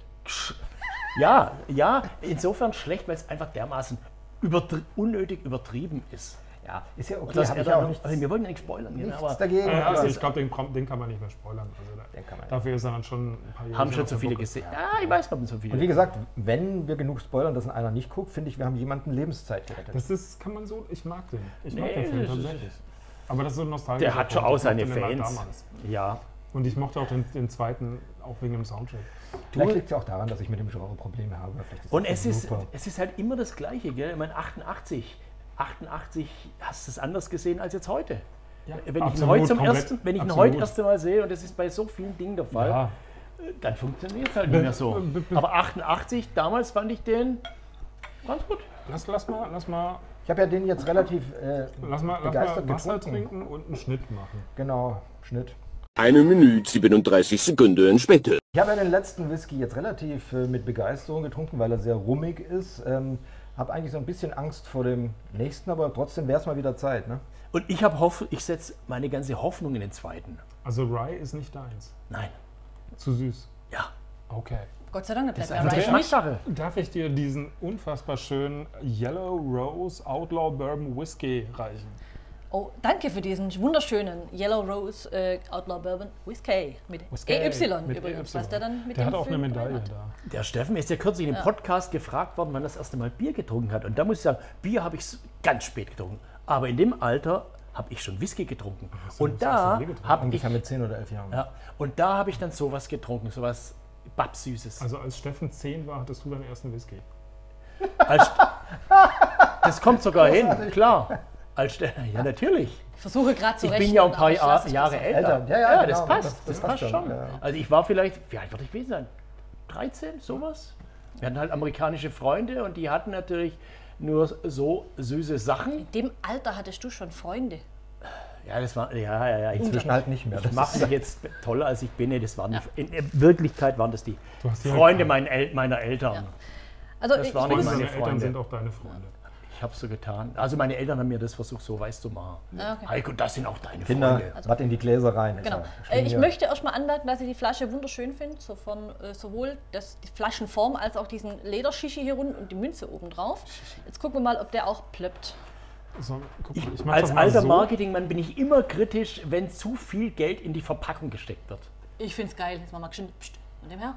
Ja, ja, insofern schlecht, weil es einfach dermaßen übertri unnötig übertrieben ist.
Ja, ist ja okay.
Das
Hab
er
ich
dann
auch
noch,
nichts,
also wir wollen ja nicht spoilern,
nichts
aber
dagegen.
Ja, also
aber-
ich glaube, den, Prom- den kann man nicht mehr spoilern. Also da,
Den kann man
dafür ist er dann schon ein paar Jahre
haben schon
auf
so
der
viele
Buckel.
gesehen. Ja, ich weiß, haben so viele.
Und wie gesagt, wenn wir genug spoilern, dass einer nicht guckt, finde ich, wir haben jemanden Lebenszeit gerettet.
Das ist, kann man so, ich mag den. Ich mag
Nee,
den Film
das ist-
tatsächlich. Aber das ist so nostalgisch.
Der hat schon auch seine Fans. Ja.
Und ich mochte auch den, den zweiten, auch wegen dem Soundtrack.
Vielleicht liegt es ja auch daran, dass ich mit dem Genre Probleme habe. Vielleicht ist
Und
das
es ist,
super.
es ist halt immer das Gleiche, gell? Ich meine, achtundachtzig, achtundachtzig hast du es anders gesehen als jetzt heute.
Ja,
Wenn ich ihn
absolut,
heute zum
komplett,
ersten, wenn ich ihn
absolut.
heute erst Mal sehe, und das ist bei so vielen Dingen der Fall,
Ja,
dann funktioniert es halt nicht mehr so.
b- b-
Aber achtundachtzig, damals fand ich den ganz gut.
lass, lass mal, lass mal,
Ich habe ja den jetzt relativ äh,
lass mal, lass
begeistert
mal Wasser
getrunken.
trinken und einen Schnitt machen.
Genau, Schnitt.
Eine Minute siebenunddreißig Sekunden später.
Ich habe ja den letzten Whisky jetzt relativ äh, mit Begeisterung getrunken, weil er sehr rummig ist. Ähm, habe eigentlich so ein bisschen Angst vor dem nächsten, aber trotzdem wäre es mal wieder Zeit. Ne?
Und ich habe Hoff, ich setze meine ganze Hoffnung in den zweiten.
Also Rye ist nicht deins.
Nein.
Zu süß.
Ja.
Okay.
Gott sei Dank,
Das
das
ist
bleibt
einfach
mir Reich nicht.
Geschmackssache.
Darf ich dir diesen unfassbar schönen Yellow Rose Outlaw Bourbon Whisky reichen?
Oh, danke für diesen wunderschönen Yellow Rose äh, Outlaw Bourbon Whisky mit
Whisky
E Y
mit
übrigens,
E Y.
was der dann mit
Der
dem
hat auch eine
Film
Medaille
gemeint hat.
da.
Der Steffen ist ja kürzlich in einem Podcast gefragt worden, wann er das erste Mal Bier getrunken hat. Und da muss ich sagen, Bier habe ich ganz spät getrunken. Aber in dem Alter habe ich schon Whisky getrunken.
hast du
Und
das erste
da
Bier getrunken?
habe ich,
Ungefähr mit zehn oder elf Jahren.
ja, und da habe ich dann sowas getrunken, sowas Babsüßes.
Also als Steffen zehn war, hattest du deinen ersten Whisky.
Als, das kommt sogar hin, klar. Als, Ste- ja, natürlich.
Ich versuche gerade zu
Ich
rechnen.
bin ja ein paar
aber ich
Jahr,
lasse es
Jahre
besser.
älter.
Älter, ja, ja,
das
genau,
passt.
das-
Das,
das
passt
passt
schon.
schon, ja.
Also ich war vielleicht, wie alt würde ich gewesen sein? dreizehn, sowas? Wir hatten halt amerikanische Freunde und die hatten natürlich nur so süße Sachen.
In dem Alter hattest du schon Freunde.
Ja, das war, ja, ja, ja. Ich,
Inzwischen halt nicht mehr.
ich
Das
mache
ist-
mich jetzt toller, als ich bin. Nee, das waren die, in, in Wirklichkeit waren das die
Du hast die
Freunde
halt-
meiner, El meiner Eltern.
Also
Das
ich,
waren
ich
nicht
muss,
meine
Deine Eltern
Freunde.
sind auch deine Freunde.
Ich habe es so getan. Also meine Eltern haben mir das versucht, so weißt du mal.
Ah, okay.
Heiko, das sind auch deine
Kinder,
Freunde.
was in die Gläser rein. ist
Genau.
ja
Äh, ich
schwierig.
möchte erstmal anmerken, dass ich die Flasche wunderschön finde, so von, äh, sowohl das, die Flaschenform als auch diesen Lederschischi hier unten und die Münze oben drauf. Jetzt gucken wir mal, ob der auch plöppt.
So, guck
Ich,
mal, ich mach
als
das mal
alter
so.
Marketingmann bin ich immer kritisch, wenn zu viel Geld in die Verpackung gesteckt wird.
Ich finde es geil. Jetzt machen wir mal geschwind. Psst, von dem her.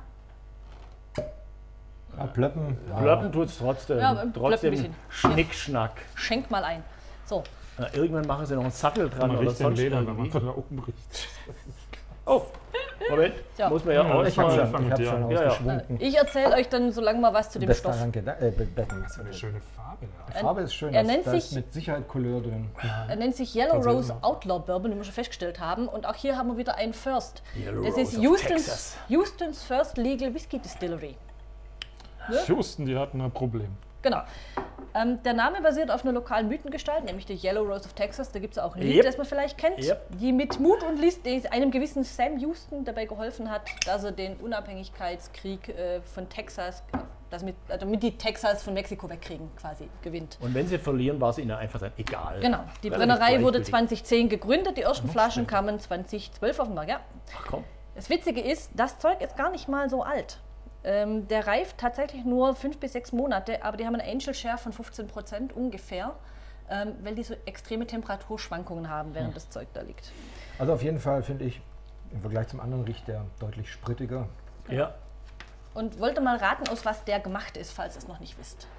Ja, Plöppen. Ja.
Blöppen tut es trotzdem.
Ja, aber blöppen ein
trotzdem
bisschen.
Schnickschnack.
Schenk mal ein. So,
Na, irgendwann machen sie noch einen Sattel dran
Man
oder
riecht den
sonst
Leder, wenn man
irgendwie.
von da oben riecht.
Oh, Moment,
Ja.
muss man ja,
Ja,
auch
ich
Ich habe
fang-
schon,
ich fang
ich
mit
hab
dir
schon
an.
Ja, ja.
ausgeschwungen.
ich erzähle euch dann so lange mal was zu dem
Das
Stoff.
daran geda- äh, Be- Betten.
Eine schöne Farbe da.
Die Farbe ist schön.
er
da-
nennt
da ist
sich-
mit Sicherheit Couleur drin.
Er nennt sich Yellow
Tatsächlich
Rose
noch.
Outlaw Bourbon, wie wir schon festgestellt haben. Und auch hier haben wir wieder einen First.
Yellow
Das
Rose
ist
of
Houston's,
Texas.
Houston's First Legal Whiskey Distillery.
Houston, die hatten ein Problem.
Genau. Ähm, der Name basiert auf einer lokalen Mythengestalt, nämlich der Yellow Rose of Texas. Da gibt es auch ein Lied,
Yep.
das man vielleicht kennt,
Yep.
die mit Mut und List die einem gewissen Sam Houston dabei geholfen hat, dass er den Unabhängigkeitskrieg äh, von Texas, dass mit, also mit die Texas von Mexiko wegkriegen, quasi gewinnt.
Und wenn sie verlieren, war es ihnen einfach dann egal.
Genau. Die
Relativ
Brennerei wurde
gleichgültig.
zwanzig zehn gegründet, die ersten Flaschen kamen zwanzig zwölf auf den Markt. Ja.
Ach komm.
Das Witzige ist, das Zeug ist gar nicht mal so alt. Ähm, der reift tatsächlich nur fünf bis sechs Monate, aber die haben einen Angel Share von fünfzehn Prozent ungefähr, ähm, weil die so extreme Temperaturschwankungen haben, während das Zeug da liegt.
Also auf jeden Fall finde ich, im Vergleich zum anderen riecht der deutlich sprittiger.
Ja.
Und wollte mal raten, aus was der gemacht ist, falls ihr es noch nicht wisst.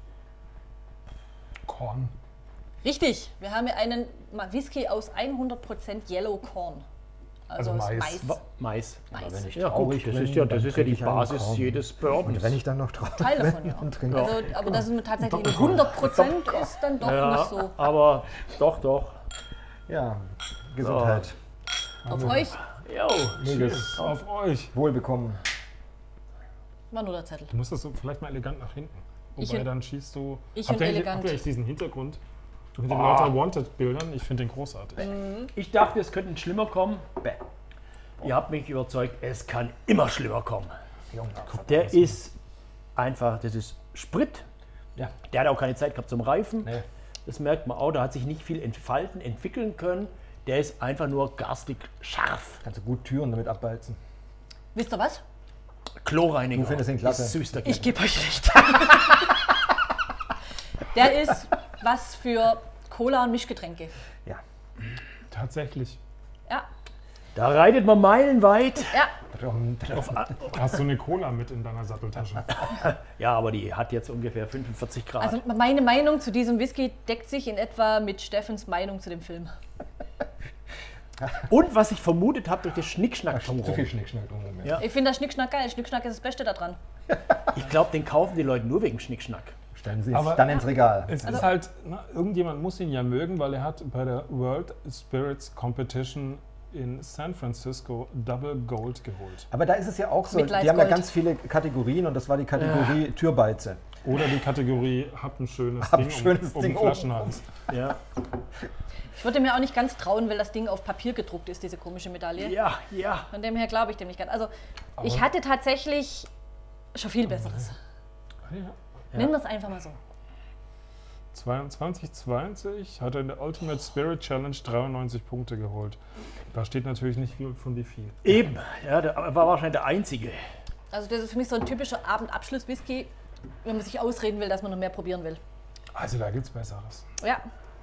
Korn.
Richtig, wir haben hier einen Whisky aus hundert Prozent Yellow Corn.
Also
aus
Mais.
Wa- Mais.
Mais.
Wenn ich
Ja,
traurig
gut, das
bin,
ist ja, das
dann
ist ja die
trinke ich einen
Basis
Korn.
jedes Bourbons.
Und wenn ich dann noch traurig
Teil davon,
bin
ja.
und trinke.
Also, aber dass es tatsächlich hundert Prozent ist, dann doch
ja,
nicht so.
aber doch, doch.
Ja, Gesundheit.
Auf euch
Jo.
Cheers.
Auf euch.
Wohlbekommen.
war nur der Zettel.
Du musst das so vielleicht mal elegant nach hinten.
Ich
Wobei
hin-
dann schießt du.
ich
habt, ihr
hin
eigentlich-
elegant.
habt ihr eigentlich diesen Hintergrund? Du mit den
Oh.
lauter Wanted-Bildern, ich finde den großartig.
Ich dachte, es könnte schlimmer kommen. Bäh. Ihr habt mich überzeugt, es kann immer schlimmer kommen. Der ist einfach, das ist Sprit.
Ja.
Der hat auch keine Zeit gehabt zum Reifen.
Nee.
Das merkt man auch, da hat sich nicht viel entfalten, entwickeln können. Der ist einfach nur garstig scharf.
Kannst du gut Türen damit abbalzen.
Wisst ihr was?
Chlorreiniger.
Du findest ihn klasse.
Ist süß
Ich gebe euch recht. Der ist was für Cola und Mischgetränke.
Ja.
Tatsächlich.
Ja,
Da reitet man meilenweit.
ja.
Hast du eine Cola mit in deiner Satteltasche?
Ja, aber die hat jetzt ungefähr fünfundvierzig Grad.
Also meine Meinung zu diesem Whisky deckt sich in etwa mit Steffens Meinung zu dem Film.
Und was ich vermutet habe durch das Schnickschnack
Zu viel
drumherum.
Schnickschnack drumherum.
Ja.
Ich finde das Schnickschnack geil. Schnickschnack ist das Beste daran.
Ich glaube, den kaufen die Leute nur wegen Schnickschnack.
Stellen Sie
Aber-
es dann ins Regal.
Es
Also-
ist halt, na, irgendjemand muss ihn ja mögen, weil er hat bei der World Spirits Competition in San Francisco Double Gold geholt.
Aber da ist es ja auch so, die haben ja
Mitleidsgold.
ganz viele Kategorien und das war die Kategorie Türbeize.
Oder die Kategorie, hab ein schönes
Hab
Ding
ein schönes
um, um
Ding
den
oben.
Flaschenhals.
Ja,
Ich würde mir auch nicht ganz trauen, weil das Ding auf Papier gedruckt ist, diese komische Medaille.
ja, ja.
Von dem her glaube ich dem nicht ganz. Also ich hatte tatsächlich schon viel Besseres.
Ja.
Nennen wir es einfach mal so.
zwanzig zwanzig hat er in der Ultimate Spirit Challenge dreiundneunzig Punkte geholt. Da steht natürlich nicht viel von wie viel.
Eben. Ja, der war wahrscheinlich der Einzige.
Also das ist für mich so ein typischer Abendabschluss-Whisky, wenn man sich ausreden will, dass man noch mehr probieren will.
Also da gibt's Besseres.
Ja,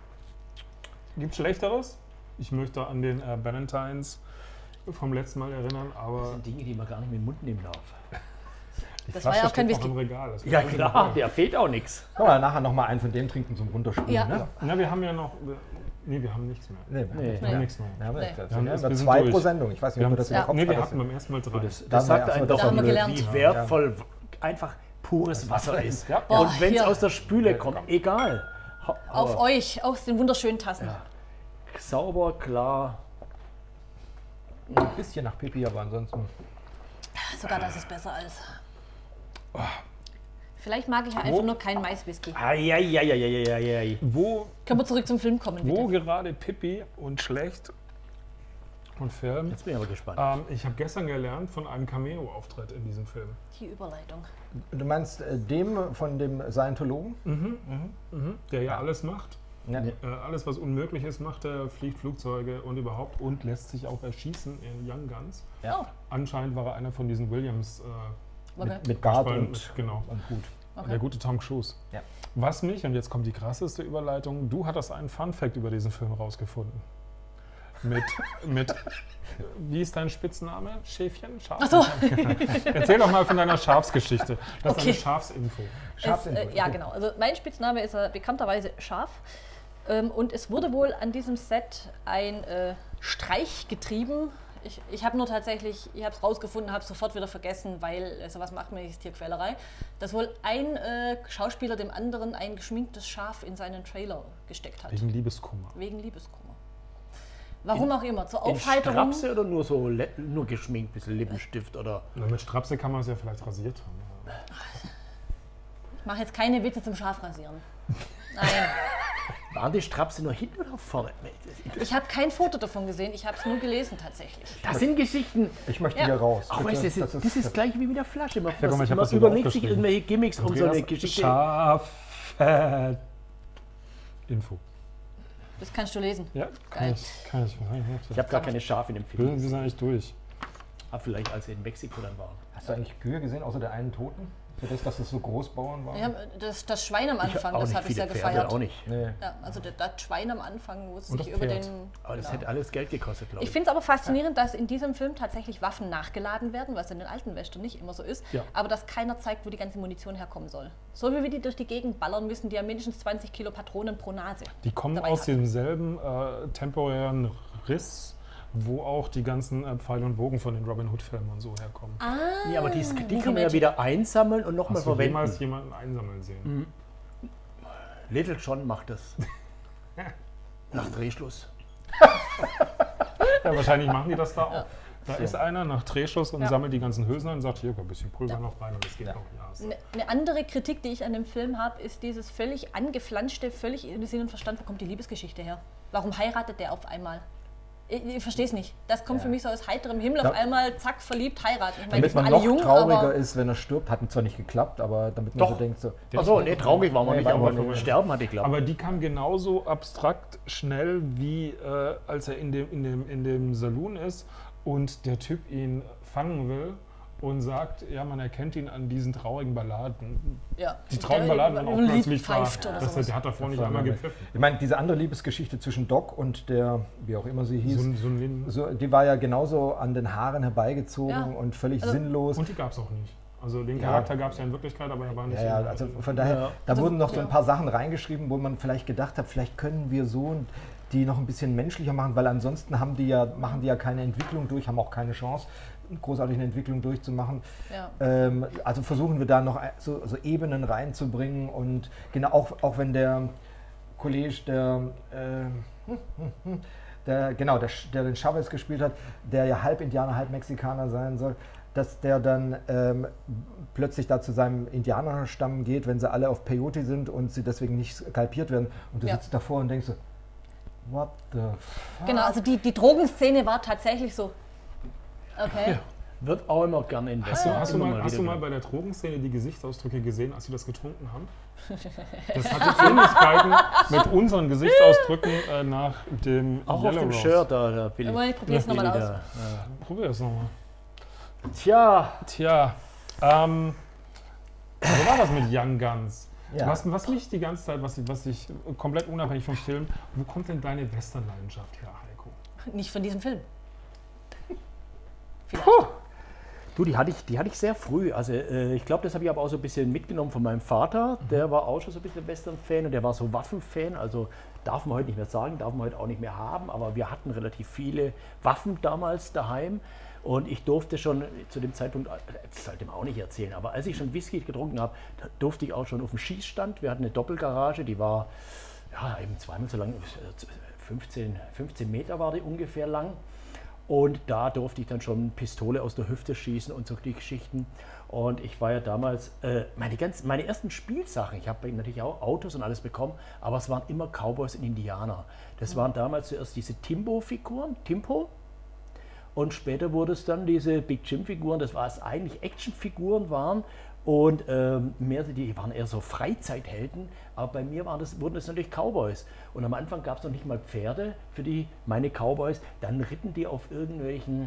Gibt Schlechteres? Ich möchte an den äh, Ballantines vom letzten Mal erinnern,
Das
aber
sind Dinge, die man gar nicht mit dem Mund nehmen darf.
die
das
Flasche
war ja auch kein
steht noch
Whisky.
im Regal. Das
Ja
wird schon
klar,
gut.
der fehlt auch nichts.
Können wir nachher nochmal einen von dem trinken zum Runterspülen,
Ja.
ne?
Na, wir haben ja noch. Nee, wir haben nichts mehr.
Nee, wir haben
Nee.
nicht
Wir haben
mehr.
nichts mehr.
Wir haben
Nee.
nicht.
Wir haben
Wir haben
das- wir sind
zwei
durch.
pro Sendung. Ich weiß nicht,
Wir
ob
haben,
wir das
Ja.
im Kopf
nee, wir
hatten.
hatten beim ersten Mal drei.
Das,
Da
das
haben
sagt
wir-
einem
das
doch,
haben wir
wie
gelernt.
wertvoll einfach pures Wasser ist.
Ja.
Boah,
Und wenn es
hier.
aus der Spüle kommt, egal. Ha-
Auf
aber
euch, aus den wunderschönen Tassen.
Sauber, klar.
Ein bisschen nach Pipi, aber ansonsten.
Sogar das ist besser als. Vielleicht mag ich ja einfach nur keinen Mais-Whisky.
Eieieiei.
Wo,
Können wir zurück zum Film kommen,
wo
bitte?
gerade Pippi und schlecht und Film.
Jetzt bin ich aber gespannt.
Ähm, ich habe gestern gelernt von einem Cameo-Auftritt in diesem Film.
Die Überleitung.
Du meinst äh, dem von dem Scientologen?
Mhm. Der ja alles macht.
Ja.
Äh, alles, was unmöglich ist, macht er, fliegt Flugzeuge und überhaupt und lässt sich auch erschießen in Young Guns.
Ja.
Oh,
Anscheinend war er einer von diesen Williams. Äh,
okay.
Mit, mit Bart
Spalten-
und,
genau.
und Hut.
Okay.
Der gute Tom Cruise.
Ja.
Was mich, und jetzt kommt die krasseste Überleitung, du hattest einen Fun-Fact über diesen Film rausgefunden. Mit, mit, wie ist dein Spitzname? Schäfchen? Schaf?
Ach so.
Erzähl doch mal von deiner Schafsgeschichte. Das
Okay.
ist eine Schafsinfo.
Es,
Scharfsinfo.
äh, ja, genau. Also mein Spitzname ist äh, bekannterweise Schaf. Ähm, und es wurde wohl an diesem Set ein äh, Streich getrieben. Ich, ich habe nur tatsächlich, ich habe es rausgefunden, habe es sofort wieder vergessen, weil äh, sowas macht man nicht, ist Tierquälerei. Dass wohl ein äh, Schauspieler dem anderen ein geschminktes Schaf in seinen Trailer gesteckt hat.
Wegen Liebeskummer.
Wegen Liebeskummer. Warum auch immer, zur
In
Aufheiterung.
Strapse oder nur so le- nur geschminkt, bisschen Lippenstift oder.
Na, mit Strapse kann man es ja vielleicht rasiert haben.
Ich mache jetzt keine Witze zum Schafrasieren. Nein.
Waren die Strapse nur hinten oder vorne?
Ich habe kein Foto davon gesehen, ich habe es nur gelesen tatsächlich.
Das sind Geschichten.
Ich möchte
Ja.
hier raus.
Ach,
Bitte.
weißt du, das, ist, das ist gleich wie mit der Flasche. Man,
guck mal, ich hab
man
das sogar
überlegt sich
aufgeschrieben.
irgendwelche Gimmicks um so eine
Andreas
Geschichte.
Schaf. Äh, Info.
Das kannst du lesen.
Ja, kann
Geil.
ich. Kann ich.
Ich habe gar keine Schafe in dem Film.
Wir sind eigentlich durch.
Ah, vielleicht als wir in Mexiko dann waren.
Hast du eigentlich Kühe gesehen, außer der einen Toten? Für das, dass es so Großbauern waren?
Ja, das, das Schwein am Anfang,
auch
das
nicht
habe ich sehr
viele Pferde,
gefeiert.
auch nicht.
Nee.
Ja, also das, das Schwein am Anfang, wo es
Und
sich
das
über
Pferd.
den...
Aber das
Genau.
hätte alles Geld gekostet, glaube
Ich
ich.
finde es aber faszinierend, dass in diesem Film tatsächlich Waffen nachgeladen werden, was in den alten Western nicht immer so ist,
Ja.
aber dass keiner zeigt, wo die ganze Munition herkommen soll. So wie wir die durch die Gegend ballern müssen, die ja mindestens zwanzig Kilo Patronen pro Nase.
Die kommen
dabei
aus
hatten.
demselben äh, temporären Riss, wo auch die ganzen äh, Pfeile und Bogen von den Robin Hood-Filmen und so herkommen.
Ah,
Nee, aber die, die
Movie
kann man ja
Magic.
wieder einsammeln und nochmal
Hast du jemals
verwenden.
jemanden einsammeln sehen?
Little John macht das. Nach Drehschluss.
Ja, wahrscheinlich machen die das da auch. Da
So.
ist einer nach Drehschuss und
Ja.
sammelt die ganzen Hülsen und sagt, hier, ein bisschen Pulver
Ja.
noch rein und es geht
Ja.
noch. Ja, so.
Eine eine andere Kritik, die ich an dem Film habe, ist dieses völlig angeflanschte, völlig ohne Sinn und Verstand, wo kommt die Liebesgeschichte her? Warum heiratet der auf einmal? Ich, ich verstehe es nicht. Das kommt
Ja.
für mich so aus heiterem Himmel,
Da-
auf einmal, zack, verliebt, heiraten. Ich meine, die
Damit
sind
man
alle
noch
jung,
trauriger
aber
ist, wenn er stirbt, hat zwar nicht geklappt, aber damit man
Doch.
so denkt, so,
Achso, nee, traurig war man
Nee,
nicht,
war
aber
man nicht.
sterben hatte ich glaube.
Aber die kam genauso abstrakt schnell, wie äh, als er in dem, in, dem, in dem Saloon ist und der Typ ihn fangen will und sagt, ja, man erkennt ihn an diesen traurigen Balladen.
ja.
Die traurigen Balladen dann auch
Ein Lied
plötzlich war,
pfeift oder
dass er,
sowas.
der hat davor nicht
Das war
einmal
eine-
gepfiffen.
Ich meine, diese andere Liebesgeschichte zwischen Doc und der, wie auch immer sie hieß,
So, ein- so ein Lin-
so, die war ja genauso an den Haaren herbeigezogen
Ja.
und völlig
Also-
sinnlos.
Und die gab es auch nicht. Also den
Ja.
Charakter gab es ja in Wirklichkeit, aber er war nicht.
Ja, ja,
in-
also von daher,
Ja.
da
Also,
wurden noch so ein
ja.
paar Sachen reingeschrieben, wo man vielleicht gedacht hat, vielleicht können wir so die noch ein bisschen menschlicher machen, weil ansonsten haben die ja, machen die ja keine Entwicklung durch, haben auch keine Chance, großartig eine Entwicklung durchzumachen.
Ja.
Ähm, also versuchen wir da noch so, so Ebenen reinzubringen und genau, auch, auch wenn der Kollege, der, äh, der, genau, der, der den Chavez gespielt hat, der ja halb Indianer, halb Mexikaner sein soll, dass der dann ähm, plötzlich da zu seinem Indianerstamm geht, wenn sie alle auf Peyote sind und sie deswegen nicht skalpiert werden. Und du
Ja.
sitzt davor und denkst so, what the fuck?
Genau, also die, die Drogenszene war tatsächlich so. Okay.
Ja, wird auch immer gern in
Hast du, hast, du
Immer
mal, hast
wieder
du mal
gern.
bei der Drogenszene die Gesichtsausdrücke gesehen, als sie das getrunken haben? Das hatte Ähnlichkeiten mit unseren Gesichtsausdrücken äh, nach dem
Auch auf
Yellow
dem
Rose.
Shirt, da, da Billy.
Aber ich probier's
Billy
nochmal aus.
da,
Probier es nochmal.
ja. Tja,
Tja, ähm, so war das mit Young Guns.
Ja.
Was, was mich die ganze Zeit, was, ich- was ich komplett unabhängig vom Film, wo kommt denn deine Western-Leidenschaft her, Heiko?
Nicht von diesem Film. Vielleicht.
Puh. Du, die hatte ich, die hatte ich sehr früh. Also äh, ich glaube, das habe ich aber auch so ein bisschen mitgenommen von meinem Vater. Der war auch schon so ein bisschen Western-Fan und der war so Waffen-Fan. Also darf man heute nicht mehr sagen, darf man heute auch nicht mehr haben. Aber wir hatten relativ viele Waffen damals daheim. Und ich durfte schon zu dem Zeitpunkt, das sollte man auch nicht erzählen, aber als ich schon Whisky getrunken habe, da durfte ich auch schon auf dem Schießstand. Wir hatten eine Doppelgarage, die war ja, eben zweimal so lang, fünfzehn, fünfzehn Meter war die ungefähr lang. Und da durfte ich dann schon Pistole aus der Hüfte schießen und so die Geschichten. Und ich war ja damals, äh, meine, ganzen, meine ersten Spielsachen, ich habe natürlich auch Autos und alles bekommen, aber es waren immer Cowboys und Indianer. Das waren damals zuerst diese Timbo-Figuren, Timpo. Und später wurde es dann diese Big Jim-Figuren, das war es eigentlich Actionfiguren waren. Und ähm, mehr, die waren eher so Freizeithelden, aber bei mir waren das, wurden das natürlich Cowboys. Und am Anfang gab es noch nicht mal Pferde für die, meine Cowboys. Dann ritten die auf irgendwelchen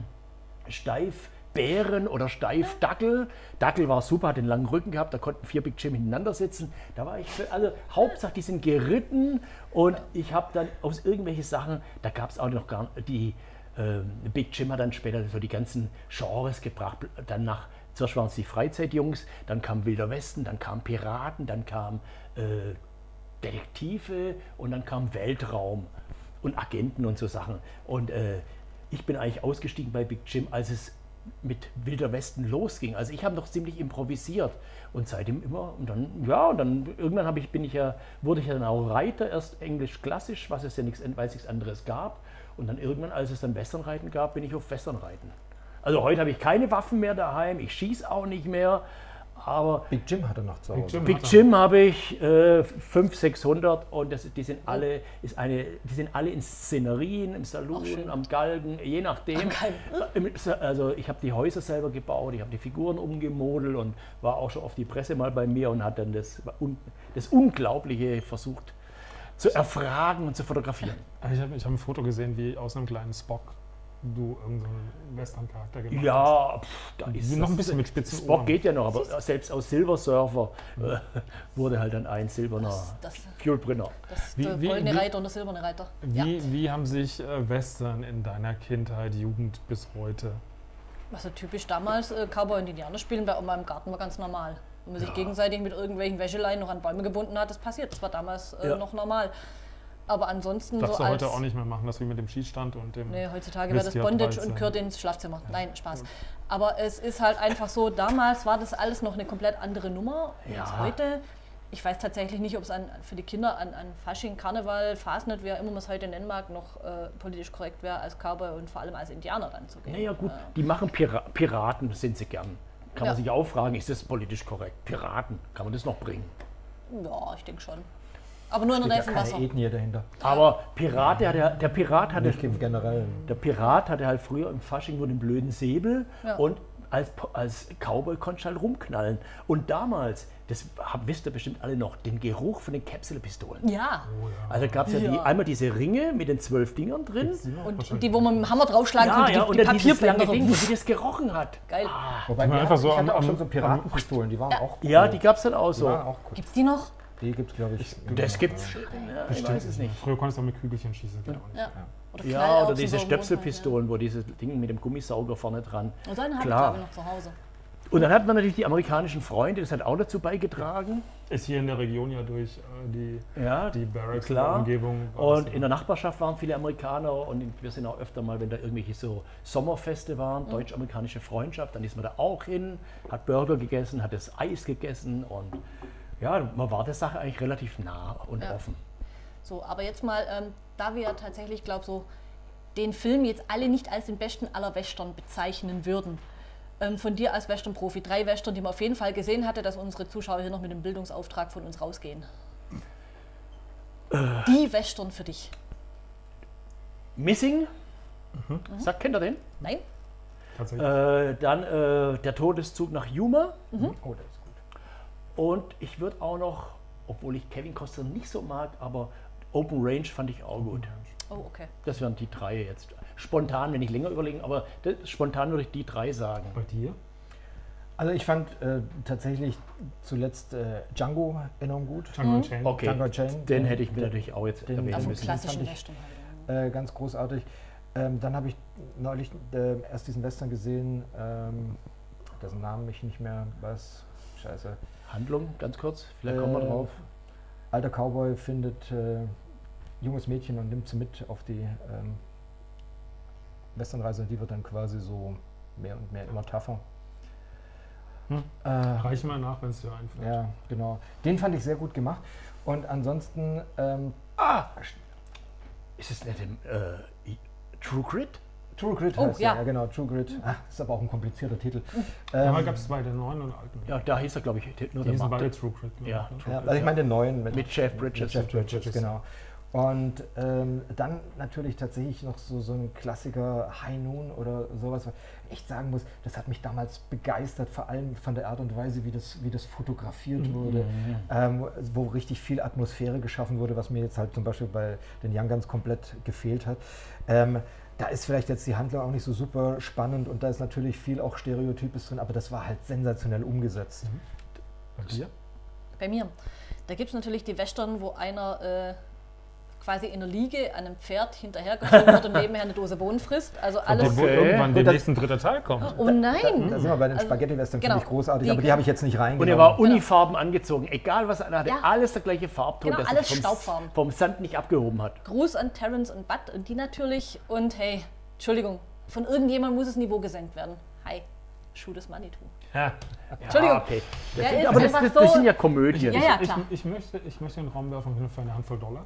Steifbären oder Steifdackel. Dackel war super, hat den langen Rücken gehabt, da konnten vier Big Jim hintereinander sitzen. Da war ich für alle, Hauptsache die sind geritten und ich habe dann aus irgendwelchen Sachen, da gab es auch noch gar nicht, die ähm, Big Jim hat dann später so die ganzen Genres gebracht, dann nach. Zuerst waren es die Freizeitjungs, dann kam Wilder Westen, dann kamen Piraten, dann kam äh, Detektive und dann kam Weltraum und Agenten und so Sachen. Und äh, ich bin eigentlich ausgestiegen bei Big Jim, als es mit Wilder Westen losging. Also ich habe noch ziemlich improvisiert und seitdem immer und dann ja und dann irgendwann habe ich bin ich ja wurde ich ja dann auch Reiter, erst Englisch klassisch, was es ja nichts weil es nichts anderes gab und dann irgendwann als es dann Westernreiten gab, bin ich auf Westernreiten. Also heute habe ich keine Waffen mehr daheim, ich schieße auch nicht mehr, aber
Big Jim hatte noch zu Hause.
Big Jim.
Big Jim habe ich äh, fünfhundert, sechshundert und das, die sind alle ist eine, die sind alle in Szenerien, im Saloon, am Galgen, je nachdem. Im- Also ich habe die Häuser selber gebaut, ich habe die Figuren umgemodelt und war auch schon auf die Presse mal bei mir und hat dann das, Un- das Unglaubliche versucht zu erfragen und zu fotografieren.
Ich habe ich hab ein Foto gesehen, wie aus einem kleinen Spock du irgendeinen Western-Charakter gemacht hast.
Ja, pff, da ist
Noch ein
das-
bisschen mit spitzen
Spock
Ohren.
geht ja noch, aber selbst aus Silver Surfer äh, wurde halt dann ein silberner
Das,
Fuelbrenner.
das
Wie-
der
wie-
goldene
wie-
Reiter und der silberne Reiter.
Wie,
Ja.
wie haben sich äh, Western in deiner Kindheit, Jugend bis heute?
Also typisch damals, äh, Cowboy und Indianer spielen bei Oma im Garten war ganz normal. Wenn man sich gegenseitig mit irgendwelchen Wäscheleien noch an Bäume gebunden hat, das passiert. Das war damals äh,
Ja.
noch normal. Aber ansonsten
Darfst
so
du
als...
heute auch nicht mehr machen, das wie mit dem Schießstand und dem...
Nee, heutzutage wäre das
Whisky hat
Bondage
dreizehn.
und gehört ins Schlafzimmer. Nein, Spaß. Aber es ist halt einfach so, damals war das alles noch eine komplett andere Nummer
Ja.
als heute. Ich weiß tatsächlich nicht, ob es an, für die Kinder an, an Fasching, Karneval, Fasnet, wer immer man es heute nennen mag, noch äh, politisch korrekt wäre, als Cowboy und vor allem als Indianer dann zu gehen.
Naja gut,
Äh,
die machen Pira Piraten, sind sie gern. Kann
Ja.
man sich auch fragen, ist das politisch korrekt? Piraten, kann man das noch bringen?
ja, ich denke schon. Aber nur in
Steht
der
ja
Nähe
keine
Wasser.
Ethnie dahinter.
Aber Pirat, der, der, der Pirat hatte,
Nicht im Generellen.
der Pirat hatte halt früher im Fasching nur den blöden Säbel
Ja.
und als, als Cowboy konntest du halt rumknallen. Und damals, das hab, wisst ihr bestimmt alle noch, den Geruch von den Capsule-Pistolen.
Ja,
Also gab es ja, die,
Ja.
einmal diese Ringe mit den zwölf Dingern drin.
und die, wo man mit dem Hammer draufschlagen
Ja,
konnte,
ja,
die,
und
die
dann dieses lange
Papierpländerung.
Ding, wie das gerochen hat.
Geil.
Wobei
Die
wir
waren einfach
hatten-
so
ich hatte
am-
auch schon
am-
so Piratenpistolen, die waren auch cool.
Ja, die gab es dann auch
Die
so.
waren auch cool.
Gibt's die noch?
Die gibt es, glaube ich. immer
Das
noch,
gibt's.
ja.
Ja, ich weiß es nicht.
Früher konntest du auch mit Kügelchen schießen, geht auch nicht.
Ja. Oder
Ja,
Knallerbsen
oder diese
so im Mondschein,
Stöpselpistolen, wo dieses Ding mit dem Gummisauger vorne dran.
Ja. Und so einen habe ich,
Klar.
glaube ich, noch zu Hause.
Und dann hat man natürlich die amerikanischen Freunde, das hat auch dazu beigetragen.
Ist hier in der Region ja durch äh, die,
Ja,
die Barracks
klar.
in der Umgebung. war das
Und
ja-
in der Nachbarschaft waren viele Amerikaner und wir sind auch öfter mal, wenn da irgendwelche so Sommerfeste waren, deutsch-amerikanische Freundschaft, dann ist man da auch hin, hat Burger gegessen, hat das Eis gegessen und ja, man war der Sache eigentlich relativ nah und
Ja.
offen.
So, aber jetzt mal, ähm, da wir ja tatsächlich, glaube so den Film jetzt alle nicht als den besten aller Western bezeichnen würden. Ähm, von dir als Western-Profi, drei Western, die man auf jeden Fall gesehen hatte, dass unsere Zuschauer hier noch mit dem Bildungsauftrag von uns rausgehen. Die Western für dich.
Missing, sagt, kennt ihr den?
Nein?
Tatsächlich.
Äh, dann äh, der Todeszug nach Yuma
Oh, das ist gut.
und ich würde auch noch, obwohl ich Kevin Costner nicht so mag, aber Open Range fand ich auch gut.
Oh, okay.
Das wären die drei jetzt. Spontan, wenn ich länger überlegen, aber das, spontan würde ich die drei sagen.
Bei dir?
Also ich fand äh, tatsächlich zuletzt äh, Django enorm gut.
Django Unchained.
Okay,
Django Unchained,
den
den-
hätte ich mir natürlich auch jetzt
den-
erwähnen
Also
müssen.
klassischen
fand ich-
Western halt.
Äh, ganz großartig. Ähm, dann habe ich neulich äh, erst diesen Western gesehen, ähm, dessen Namen ich nicht mehr weiß. Scheiße.
Handlung, ganz kurz, vielleicht kommen wir
Äh,
drauf.
Alter Cowboy findet äh, junges Mädchen und nimmt sie mit auf die ähm, Westernreise. Die wird dann quasi so mehr und mehr immer tougher.
Hm.
Äh,
Reich mal nach, wenn es dir einfällt.
ja, genau. Den fand ich sehr gut gemacht. Und ansonsten, ähm,
Ah! Ist es nicht im äh, I- True Grit?
True Grit
Oh,
heißt
ja.
ja. ja, genau, True Grit. Ach, ist aber auch ein komplizierter Titel.
Ja, aber
Ähm,
gab es zwei, den neuen und alten.
Ja, da hieß er, glaube ich, nur
Die
der
sind beide
Markt.
True Crit. ne?
Ja, True
ja,
Grit,
also ich
ja.
meine den neuen mit,
Mit Jeff Bridges.
Mit Jeff Bridges,
Bridges.
genau. Und ähm, dann natürlich tatsächlich noch so, so ein Klassiker High Noon oder sowas. Was ich echt sagen muss, das hat mich damals begeistert, vor allem von der Art und Weise, wie das, wie das fotografiert wurde, ähm, wo richtig viel Atmosphäre geschaffen wurde, was mir jetzt halt zum Beispiel bei den Young Guns komplett gefehlt hat. Ähm, da ist vielleicht jetzt die Handlung auch nicht so super spannend und da ist natürlich viel auch Stereotypes drin, aber das war halt sensationell umgesetzt.
Bei dir?
Bei mir. Da gibt es natürlich die Western, wo einer äh, quasi in der Liege an einem Pferd hinterhergezogen wird und nebenher eine Dose Bohnen frisst. Also alles.
Wo
Okay.
irgendwann der
Und das-
nächsten dritte Teil kommt.
Oh nein!
Da sind wir bei den
Also,
Spaghetti-Western,
genau.
finde ich großartig,
Die
aber die
können-
habe ich jetzt nicht
Und
reingenommen.
er war unifarben angezogen, egal was er hatte,
Ja.
alles der gleiche Farbton,
Genau,
dass er
alles
vom,
Staubfarben.
vom Sand nicht abgehoben hat.
Gruß an Terrence und Bud und die natürlich. Und hey, Entschuldigung, von irgendjemandem muss das Niveau gesenkt werden. Hi, Schuh des Manitou.
Ja.
Entschuldigung.
Ja, okay. Das
Ja,
sind,
ist
aber das,
einfach
das, das
so-
sind ja Komödien.
Ja, ja,
Ich,
klar.
ich, möchte, ich möchte in den Raum werfen für eine Handvoll Dollar.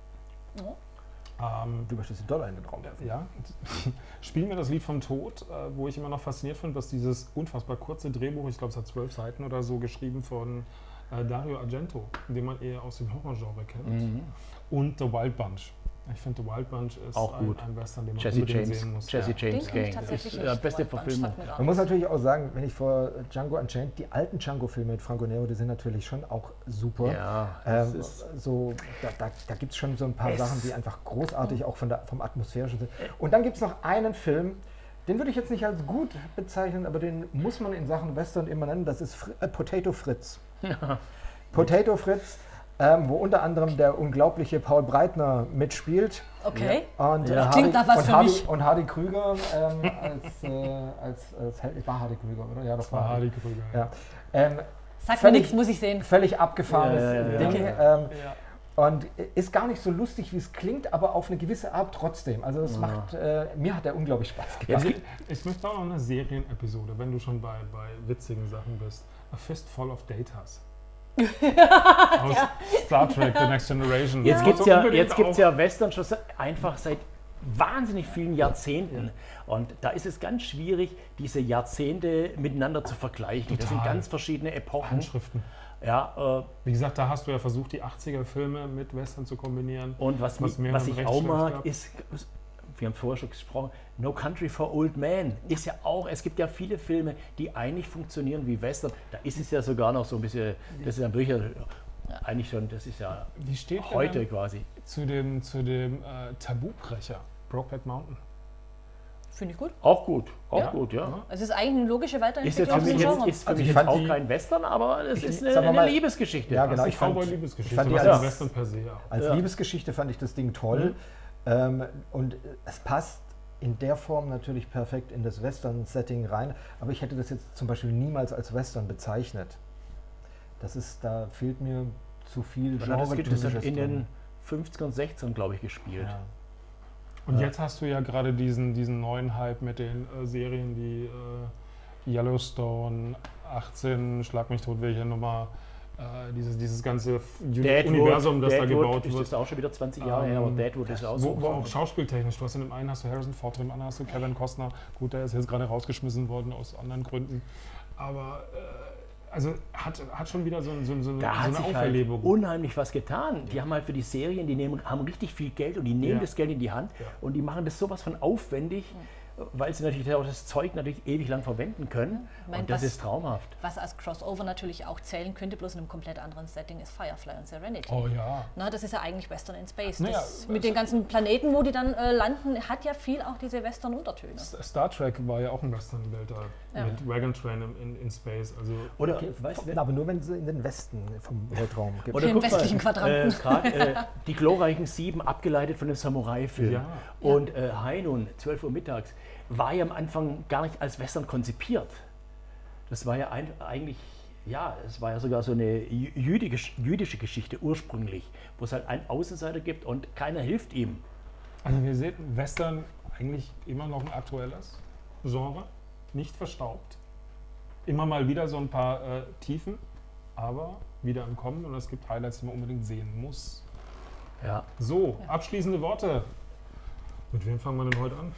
Ähm,
Du möchtest die Dollar in den Raum werfen.
ja, spielen wir das Lied vom Tod, äh, wo ich immer noch fasziniert finde, dass dieses unfassbar kurze Drehbuch, ich glaube es hat zwölf Seiten oder so, geschrieben von äh, Dario Argento, den man eher aus dem Horrorgenre kennt,
Mhm.
und The Wild Bunch. Ich finde, The Wild Bunch ist
Auch
ein,
gut.
ein Western, den man
Jesse
unbedingt
James,
sehen muss.
Jesse
ja.
James
Den kenn ich
Gang. Das
tatsächlich
ist
nicht.
die beste
Wild Bunch
Verfilmung.
sagt mir gar
Man muss
nichts.
natürlich auch sagen, wenn ich vor Django Unchained, die alten Django-Filme mit Franco Nero, die sind natürlich schon auch super.
Ja, das
Ähm,
ist,
so, da da, da gibt es schon so ein paar
Es-
Sachen, die einfach großartig auch von der, vom Atmosphärischen sind. Und dann gibt es noch einen Film, den würde ich jetzt nicht als gut bezeichnen, aber den muss man in Sachen Western immer nennen, das ist Fr äh, Potato Fritz. Potato Fritz, ähm, wo unter anderem der unglaubliche Paul Breitner mitspielt.
Okay.
Und,
Ja.
äh,
Klingt nach was
und
für
Hardy,
mich.
Und Hardy Krüger ähm, als, äh, als, als Held, war Hardy Krüger, oder? Ja, das
War Hardy Krüger.
Ja. Ähm,
Sagt mir
völlig-
nichts, muss ich sehen.
völlig abgefahrenes
Ja, ja, ja.
Ding.
Okay.
Ähm,
Ja.
und ist gar nicht so lustig, wie es klingt, aber auf eine gewisse Art trotzdem. Also es macht, äh, mir hat der unglaublich Spaß
Ja,
gemacht.
es gibt-
Ich möchte auch noch eine Serienepisode, wenn du schon bei, bei witzigen Sachen bist. A Fistful of Datas. aus Star Trek, The Next Generation.
Jetzt
Ja.
gibt es
Also
ja,
unbedingt
jetzt gibt's
auch-
ja Western schon se- einfach seit wahnsinnig vielen Jahrzehnten. Und da ist es ganz schwierig, diese Jahrzehnte miteinander zu vergleichen. Das sind
Total.
ganz verschiedene Epochen.
Handschriften.
Ja, äh,
Wie gesagt, da hast du ja versucht, die achtziger-Filme mit Western zu kombinieren.
und was,
Was
mi-
mehr
was
im
ich auch
Rechtsstreit
mag,
gab.
ist, wir haben vorher schon gesprochen, No Country for Old Men ist ja auch, es gibt ja viele Filme, die eigentlich funktionieren wie Western. Da ist es ja sogar noch so ein bisschen, das ist ja wirklich eigentlich schon, das ist ja
Wie steht ihr
heute
denn
quasi.
zu dem, zu dem äh, Tabubrecher, Brokeback Mountain?
Finde ich gut.
Auch gut, auch
Ja.
gut, ja.
Ja.
Also es ist eigentlich eine logische
Ist
Weiterentwicklung
jetzt für
aus
mich
dem
jetzt,
Genre.
ist für
Also
mich
ich
jetzt
fand
auch
die-
kein Western, aber es
Ich-
ist
sagen
eine,
wir
eine
mal-
Liebesgeschichte.
Ja, genau.
Das
ich
ist eine
fand-
Cowboy-Liebesgeschichte,
ich fand die
was
als-
ein Western per se auch.
Als
Ja.
Liebesgeschichte fand ich das Ding toll. Ähm, und äh, es passt in der Form natürlich perfekt in das Western-Setting rein. Aber ich hätte das jetzt zum Beispiel niemals als Western bezeichnet. Das ist, da fehlt mir zu viel
Wann hat das, das hat
Genre-typisches
in
drin.
den fünfzigern, sechzigern, glaube ich, gespielt.
Ja.
Und
Ja.
jetzt hast du ja gerade diesen, diesen neuen Hype mit den äh, Serien wie äh, Yellowstone, achtzehn, Schlag mich tot, welche Nummer, äh, dieses, dieses ganze Uni-
Deadwood,
Universum, das
Deadwood
da gebaut
ist
wird.
jetzt auch schon wieder zwanzig Jahre her, aber
Ähm,
Deadwood ist auch
Wo,
so.
wo auch schauspieltechnisch, du hast in dem einen hast du Harrison Ford, in dem anderen hast du Kevin Costner. Gut, der ist jetzt gerade rausgeschmissen worden aus anderen Gründen. Aber äh, also hat, hat schon wieder so, ein- so, ein- so, eine-
Da
so
hat
eine
sich halt
Auferlebung.
unheimlich was getan. Die haben halt für die Serien, die nehmen, haben richtig viel Geld und die nehmen
Ja.
das Geld in die Hand
Ja.
und die machen das sowas von aufwendig, weil sie natürlich auch das Zeug natürlich ewig lang verwenden können.
Ich mein,
und das
was-
ist traumhaft.
Was als Crossover natürlich auch zählen könnte, bloß in einem komplett anderen Setting, ist Firefly und Serenity.
Oh ja.
Na, das ist ja eigentlich Western in Space.
Naja,
Das, mit
also-
den ganzen Planeten, wo die dann äh, landen, hat ja viel auch diese Western-Untertöne.
Star Trek war ja auch ein Western-Weltall
Ja.
mit Wagon Train in, in, in Space. Also
Oder,
Okay,
weißt du,
aber nur wenn sie in den Westen vom Weltraum gibt.
Oder
Im
guck mal,
westlichen Quadranten.
Äh, grad, äh, die glorreichen Sieben, abgeleitet von dem Samurai-Film.
Ja.
Und äh, Heinun, zwölf Uhr mittags, war ja am Anfang gar nicht als Western konzipiert. Das war ja ein, eigentlich, ja, es war ja sogar so eine jü- jüdische, jüdische Geschichte ursprünglich, wo es halt einen Außenseiter gibt und keiner hilft ihm.
Also wir sehen Western eigentlich immer noch ein aktuelles Genre, nicht verstaubt. Immer mal wieder so ein paar äh, Tiefen, aber wieder im Kommen und es gibt Highlights, die man unbedingt sehen muss.
Ja.
So, abschließende Worte. Mit wem fangen wir denn heute an?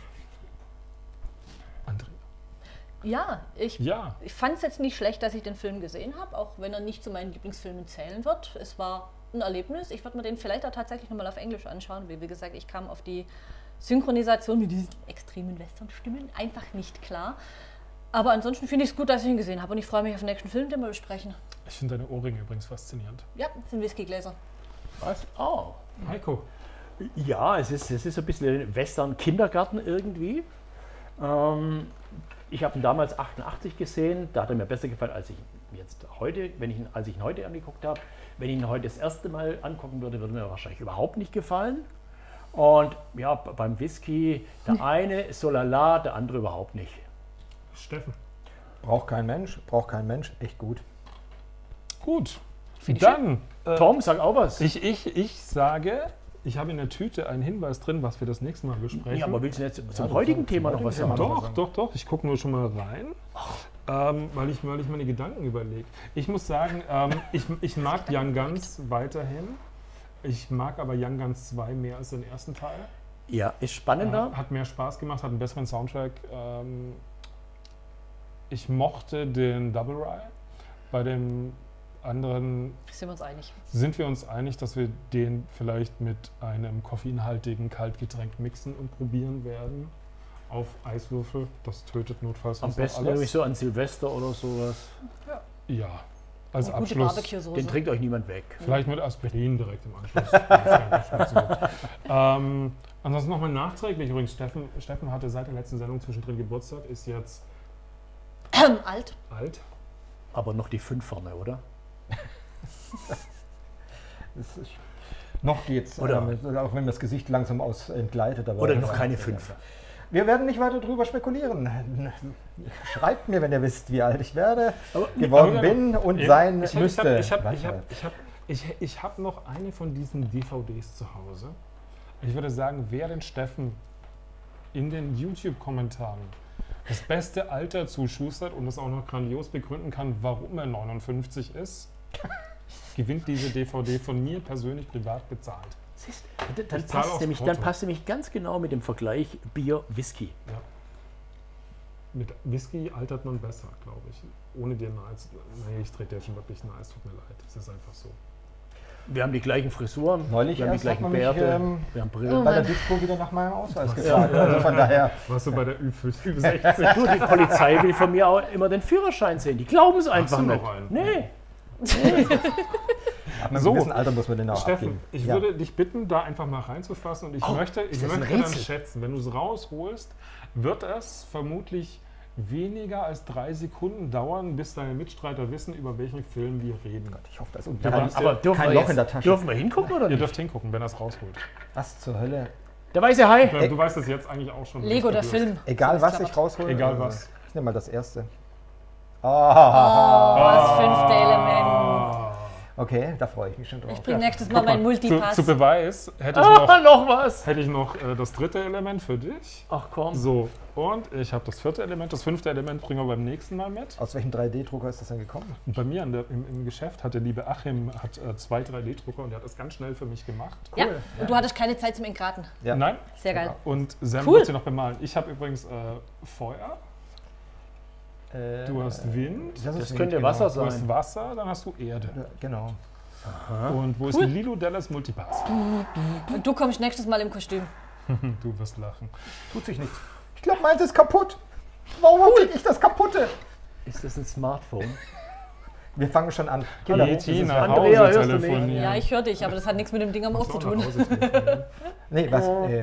Andrea.
Ja, ich,
Ja,
ich fand es jetzt nicht schlecht, dass ich den Film gesehen habe, auch wenn er nicht zu meinen Lieblingsfilmen zählen wird. Es war ein Erlebnis. Ich würde mir den vielleicht auch tatsächlich nochmal auf Englisch anschauen. Wie, wie gesagt, ich kam auf die Synchronisation mit diesen extremen Western-Stimmen einfach nicht klar. Aber ansonsten finde ich es gut, dass ich ihn gesehen habe und ich freue mich auf den nächsten Film, den wir besprechen.
ich finde deine Ohrringe übrigens faszinierend.
Ja, das sind Whiskygläser.
Was? Oh.
Heiko,
Ja, es ist, es ist so ein bisschen Western-Kindergarten irgendwie. Ähm, ich habe ihn damals achtundachtzig gesehen, da hat er mir besser gefallen, als ich ihn jetzt heute, wenn ich ihn, als ich ihn heute angeguckt habe. Wenn ich ihn heute das erste Mal angucken würde, würde mir wahrscheinlich überhaupt nicht gefallen. Und ja, b- beim Whisky, der eine ist so lala, der andere überhaupt nicht.
Steffen.
Braucht kein Mensch, braucht kein Mensch, echt gut.
Gut,
Finde ich
dann äh,
Tom, sag auch was.
ich, ich, ich sage, ich habe in der Tüte einen Hinweis drin, was wir das nächste Mal besprechen.
Ja, aber willst du jetzt zum
das
heutigen
zum
Thema noch
heutigen
was
Thema
sagen?
noch.
Doch, doch, doch. Ich gucke nur schon mal rein, ähm, weil, ich, weil ich meine Gedanken überlege. Ich muss sagen, ähm, ich, ich mag Young Guns weiterhin. Ich mag aber Young Guns zwei mehr als den ersten Teil.
Ja, ist spannender.
Äh, hat mehr Spaß gemacht, hat einen besseren Soundtrack. Ähm, ich mochte den Double Rye. Bei dem anderen
Sind wir uns einig.
sind wir uns einig, dass wir den vielleicht mit einem koffeinhaltigen Kaltgetränk mixen und probieren werden. Auf Eiswürfel. Das tötet notfalls
Am
sonst noch
besten
alles.
nämlich so an Silvester oder sowas.
Ja, als
Eine gute
Abschluss.
Barbecue-Soße.
Den trinkt euch niemand weg.
Vielleicht mit Aspirin direkt im Anschluss. wenn es nicht so gut. ähm, ansonsten nochmal nachträglich übrigens. Steffen, Steffen hatte seit der letzten Sendung zwischendrin Geburtstag, ist jetzt
Ähm, alt.
alt.
Aber noch die fünf vorne, oder?
Das ist, noch geht's,
Oder-
ähm, auch wenn das Gesicht langsam aus entgleitet. Aber
Oder noch keine fünf.
Wir werden nicht weiter drüber spekulieren. Schreibt mir, wenn ihr wisst, wie alt ich werde,
Aber-
geworden
aber-
bin und
Ja,
sein
ich hab-
müsste.
Ich habe ich
Weiter.
hab, ich hab, ich hab, ich hab noch eine von diesen D V Ds zu Hause. Ich würde sagen, wer den Steffen in den YouTube-Kommentaren das beste Alter zuschustert und das auch noch grandios begründen kann, warum er neunundfünfzig ist, gewinnt diese D V D von mir persönlich privat bezahlt.
Siehst, dann, dann,
Ich zahle
passt
aufs
nämlich, dann
Porto.
passt nämlich ganz genau mit dem Vergleich Bier-Whisky.
Ja. Mit Whisky altert man besser, glaube ich. Ohne dir nahe zu. Nee, ich trete dir schon wirklich nahe, es tut mir leid. Es ist einfach so.
Wir haben die gleichen Frisuren,
Neulich
wir haben die
erst hat
gleichen
man mich,
Bärte,
ähm,
wir haben
Oh
Brillen.
bei der
Mann.
Disco wieder nach meinem Ausweis gefragt. Also von daher.
Warst du bei der Ü sechzig?
Du, die Polizei will von mir auch immer den Führerschein sehen. Die glauben es einfach
du
nicht.
noch einen?
Nee.
Ab einem
So,
gewissen Alter muss man den auch
Steffen,
abgeben.
ich
Ja.
würde dich bitten, da einfach mal reinzufassen und ich
Oh,
möchte, ich
ist das ein
möchte dann
Rätsel?
schätzen, wenn du es rausholst, wird es vermutlich weniger als drei Sekunden dauern, bis deine Mitstreiter wissen, über welchen Film wir reden.
Ich hoffe, das ist
Ja,
und
Aber dürfen
kein
wir,
Loch
jetzt,
in der Tasche.
dürfen wir hingucken oder
Ihr
nicht?
dürft hingucken, wenn er es rausholt.
Was zur Hölle?
Der weiße Hai.
Du, du weißt es jetzt eigentlich auch schon.
Lego, der
was du
Film.
Egal
So,
was
das
ich
klappert.
raushole.
Egal
äh,
was.
Ich nehme mal das erste.
Oh,
Ah.
das fünfte Element.
Ah.
Okay, da freue ich mich schon drauf.
Ich bringe nächstes Mal
Guck mal,
meinen
zu,
Multipass.
zu Beweis hätte ich
Ah,
noch,
noch was.
hätte ich noch äh, das dritte Element für dich.
Ach komm.
So, und ich habe das vierte Element. Das fünfte Element bringen wir beim nächsten Mal mit.
Aus welchem drei D-Drucker ist das denn gekommen?
Und bei mir an der, im, im Geschäft hat der liebe Achim hat, äh, zwei drei D-Drucker und der hat das ganz schnell für mich gemacht.
Ja, und du hattest keine Zeit zum Entraten.
Ja.
Nein?
Sehr geil.
Und Sam
Cool.
wird sie noch bemalen. Ich habe übrigens äh, Feuer,
Äh,
du hast Wind,
ist
Das
Wind,
könnte
genau.
Wasser
du hast
sein.
Wasser, dann hast du Erde.
Ja, genau.
Und wo ist ein Lilo Dallas Multipass?
Und du kommst nächstes Mal im Kostüm.
Du wirst lachen.
Tut sich nichts. Ich glaube, meins ist kaputt. Warum krieg ich das kaputte?
Ist das ein Smartphone?
Wir fangen schon an.
Geh
Dieses-
T nach
Andrea,
Hause
hörst du mich?
telefonieren.
Ja, ich höre dich, aber das hat nichts mit dem Ding am Ohr zu tun.
Nee, was? Äh,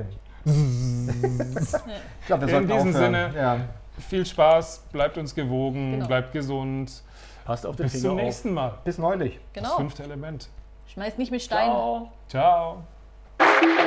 ich glaube, wir
In
sollten
diesem
aufhören.
Sinne,
Ja.
viel Spaß, bleibt uns gewogen,
Genau.
bleibt gesund.
Passt auf den
Bis
Finger
zum
auf.
nächsten Mal.
Bis neulich.
Das
Genau.
fünfte Element.
Schmeiß nicht mit Steinen.
Ciao.
Ciao.